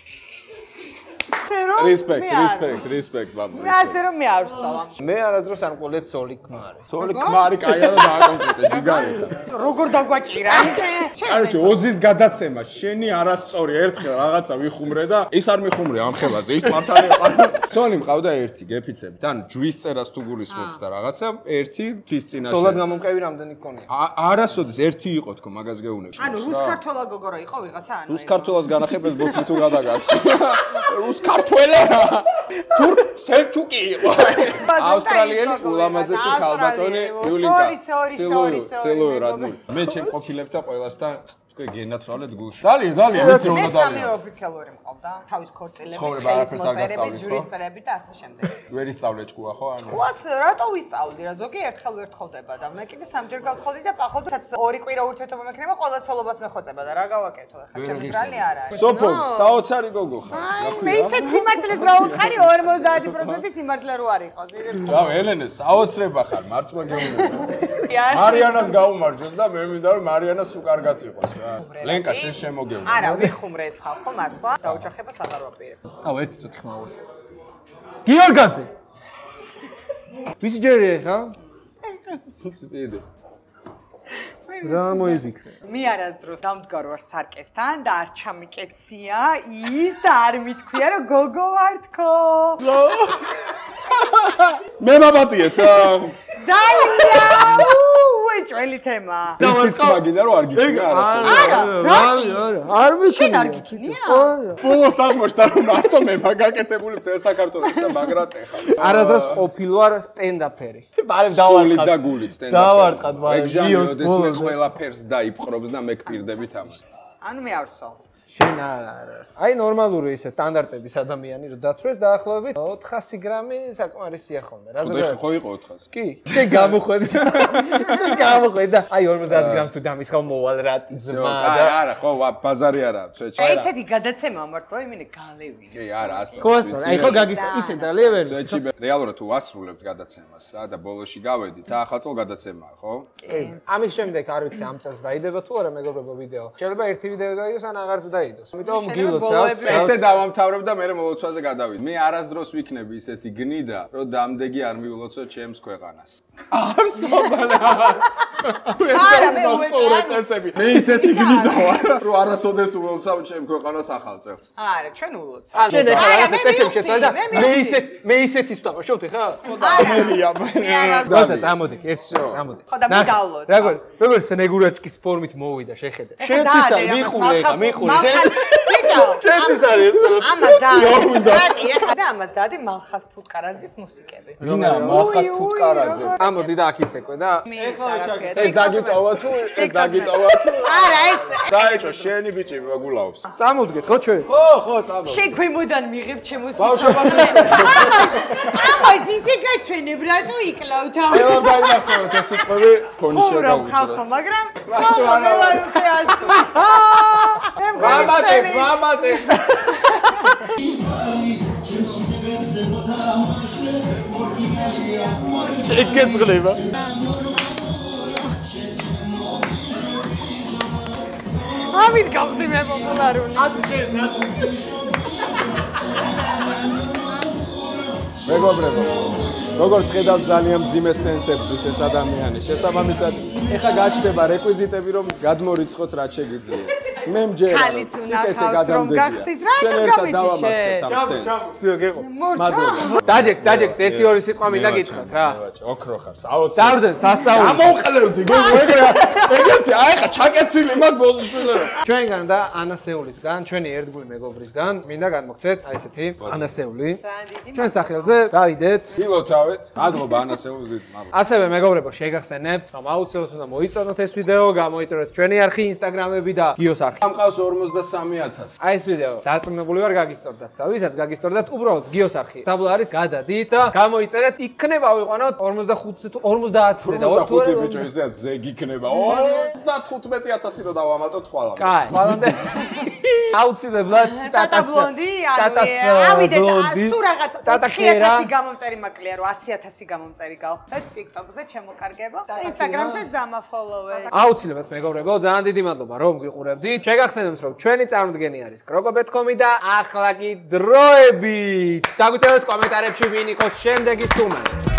Respect, ბაბა. მე ასე რომ მე არ ვსავა. მე არასდროს არ მყოლეთ ცოლი ქმარი. ცოლი ქმარი კაი არა დააკონკრეტე, ჯიგარი ხა. როგორ დაგვაჭირა ისე? კაროჩე, ოზის გადაცემა, შენი არასწორი ერთხელ რაღაცა ვიხუმრე და ის არ მიხუმრე ამ ხელაზე, ის მართალია. ცოლი მყავდა ერთი, გეფიცებთ, ან ჯვრის წერას თუ გულისხმობთ და რაღაცა, ერთი თვის წინაშე. ცოლად გამომყევი რამდენი გქონია? არასოდეს ერთი იყო თქო, მაგას გეუნებს. ანუ რუსკართოლა გოგო რა იყო ვიღაცა ანუ? რუსკართოლას განახებეს ბოთლი თუ გადაგათ. რუსკართოლა თურ სელჩუკი იყო. ავსტრალიელი ულამაზესი ქალბატონი იულინკა. სილოი რადმული. მე ჩემ ყოფილებთ და ყველასთან თქვენ გენაცვალეთ გულში. დალია, ვიცი რომ მე უნდა სამი დალია. ოფიციალური მყავდა, თავის ქორწილებით, ცხოვრება ხელის არაფერს არ მოწერებით, გასწავლის, ხო? ჯურისწერებით და ასე შემდეგ. ვერ ისწავლე ჭკუა ხო ანუ? ყუას რატო ვისწავლდი რა, ზოგი ერთხელ ვერ თხოვდება და მე კიდე სამჯერ გავთხოვდი და პახობ და ორი კვირა ურთიერთობა მექნება, ყველა ცოლობას მეხოწება და რა გავაკეთო ახლა, ჩემი ბრალი არ არის. სოფო, საოცარი გოგო ხარ. მე ისეთ სიმართლეს რა უთხარი 50% სიმართლე რო არ იყოს. რა ელენე, საოცრება ხარ, მართლა გეუბნები. მარიანას გაუმარჯოს და მე მინდა რომ მარიანას უკარგად იყოს რა. ლენკა შენ შემოგევნე. არა, ვიხუმრე ეს ხალხო მართლა, დაუჯახებას აღარ ვაპირებ. აუ ერთი წუთი ხმაური. გიორგაძე. ვისი ჯერია ხა? სულტი. მე რა მოიფიქრე. მე არასდროს დამდგარ ვარ სარკესთან და არ ჩამიკეცია ის და არ მithქვია რომ გოგო ვარ თქო. მე მაბატიეთ. დალია! უეჭველი თემა. ისიც მაგინა რომ არ გიქნა არასოდეს. არა, არ ვიცი. შენ არ გიქნია? ბოლოს აღმოჩნდა რომ მარტო მე მაგაკეთებული მთელ საქართველოს და მაგრატ ეხა. არადროს ყოფილვარ სტენდაფერი. ბარემ დავარყად და გულით სტენდაპი. დავარყად ბარემ. ეგჟანიოდეს მე ყველაფერს დაიპყრობს და მე გპირდებით ამას. ანუ მე ავსო. შენ არა. აი ნორმალური ისე სტანდარტების ადამიანი რომ დათვრეს დაახლოებით 400 გრამი საკმარისია ხოლმე. რა ზოგადად? ხო იყო 400. კი. შენ გამოხვედი. გამოხვედი და აი 50 გრამს თუ დამისხავ მოვალ რატიზმა და არა, ხო, ბაზარი არა, ცეჩი. აი ესეთი გადაცემა მარტო იმინე გალევი. კი, არა, ასწორ. ხო ასწორ. აი ხო გაგისტო ისე დალიევერი. ცეჩი რეალურად თუ ვასრულებთ გადაცემას რა და ბოლოში გავედით, ახალწლ გადაცემაა, ხო? კი. ამის შემდეგ არ ვიცი ამ წელს დაიდება თუ არა მეგობრებო ვიდეო. შეიძლება ერთი ვიდეო დაიდოს ან აღარც დაიდოს. იმიტომ გილოცავთ. ესე დავამთავრებ და მე მოლოცვაზე გადავიდე. მე არასდროს ვიქნები ისეთი გნიდა, რომ დამდეგი არ მიულოცო ჩემს ქვეყანას. არ სოფანა. არა, მე უეჭველი წესები. მე ისეთი გნიდა ვარ, რომ არასოდეს ულოცავ ჩემ ქვეყანას ახალ წელს. არა, ჩვენ ულოცავ. შენ ეხლა რაღაცა წესები შეცვალე და მე ისეთის ვთამაშობთ ხა? ხო და მერია. და წამოდი, ერთი წამოდი. ხო და მე გავლოცავ. როგორ სენეგურაჭკის ფორმით მოვიდა შეხედე. შენთვის არ მიყურე ეხა, მიყურე. ბიჭო, შენთვის არის ეს ყველა. ამას დადი, ეხლა და ამას დადი მალხას ფუტკარაძის მუსიკები. ვინა მალხას ფუტკარაძე. ამოდი და აქიცეკვე და ეხლა ჩაკეთე. ეს დაგიტოვა თუ ეს დაგიტოვა თუ არა, ეს საერთო შენი ბიჭი მაგულაობს. წამოდგეთ ხო ჩვენ? ხო, წამო. შენ ქვემოდან მიღებ ჩემოს ბავშვობაზე ამას ისე გაჩვენებ რატო იკლავთ? ელა დაინახსოვრეთ ეს სიტყვები ფონის ხურობ ხალხო, მაგრამ მე ვარ უკვე ასო. მამატე. ეკეცღლება. ამით გავხდი მე პოპულარული. მეგობრებო, როგორც ხედავთ ძალიან მძიმე სენსებს ეს ადამიანი. შესაბამისად, ეხა გაჩნდება რეკვიზიტები რომ გადმორიცხოთ რაც შეგიძლია. მე მჯერა რომ სიკეთე გადამდებია. შენ ერთად დავამარცხეთ ამ სენსს. სიო გეყო. მორჩა. დაჯექ, 1-2 სიტყვა მინდა გითხრათ რა. ოქრო ხარ, საოცარ. დავრძენ სასწაული. ამოვყლევდი გოგო ეგეთი, აი ხა ჩაკეცილი მაგ ბოზიშვილო. ჩვენგან და ანასეულისგან, ჩვენი ერთგული მეგობრისგან მინდა განმოგცეთ აი ესეთი ანასეული. ჩვენ სახელზე დავიდეთ. გილოცავეთ. მადლობა ანასეულს დიდ მადლობა. ასევე მეგობრებო, შეგახსენებთ, რომ აუცილებლად უნდა მოიწონოთ ეს ვიდეო, გამოიწონოთ ჩვენი არხი, ინსტაგრამები და გიოს არხი. ამყავს 43000. აი ეს ვიდეო დარწმუნებული ვარ გაგისწორდათ და ვისაც გაგისწორდათ, უბრალოდ გიოს არხი. დაბლა არის გადადით და გამოიწერეთ, იქნება ავიყვანოთ 45-ზე თუ 50-ზე და 45 ბიჭო ისეაც ზეგი იქნება. 35000 რო დავამატოთ ხვალამდე. კაი, ხვალამდე. აუცილებლად ტატა ბლონდი, ავიდეთ, სულ რაღაც 4000 გამომწერი მაკლია, რომ 100000 გამომწერი გავხდეთ TikTok-ზე ჩემოკარგებო და Instagram-ზეც დამაფოლოვეთ. აუცილებლად მეგობრებო, ძალიან დიდი მადლობა რომ გიყურებდით. შეგახსენებთ, რომ ჩვენი წარმოდგენი არის Krokobet.com და ახლა კი დროებით. დაგვიწეროთ კომენტარებში ვინ იყოს შემდეგი სტუმარი.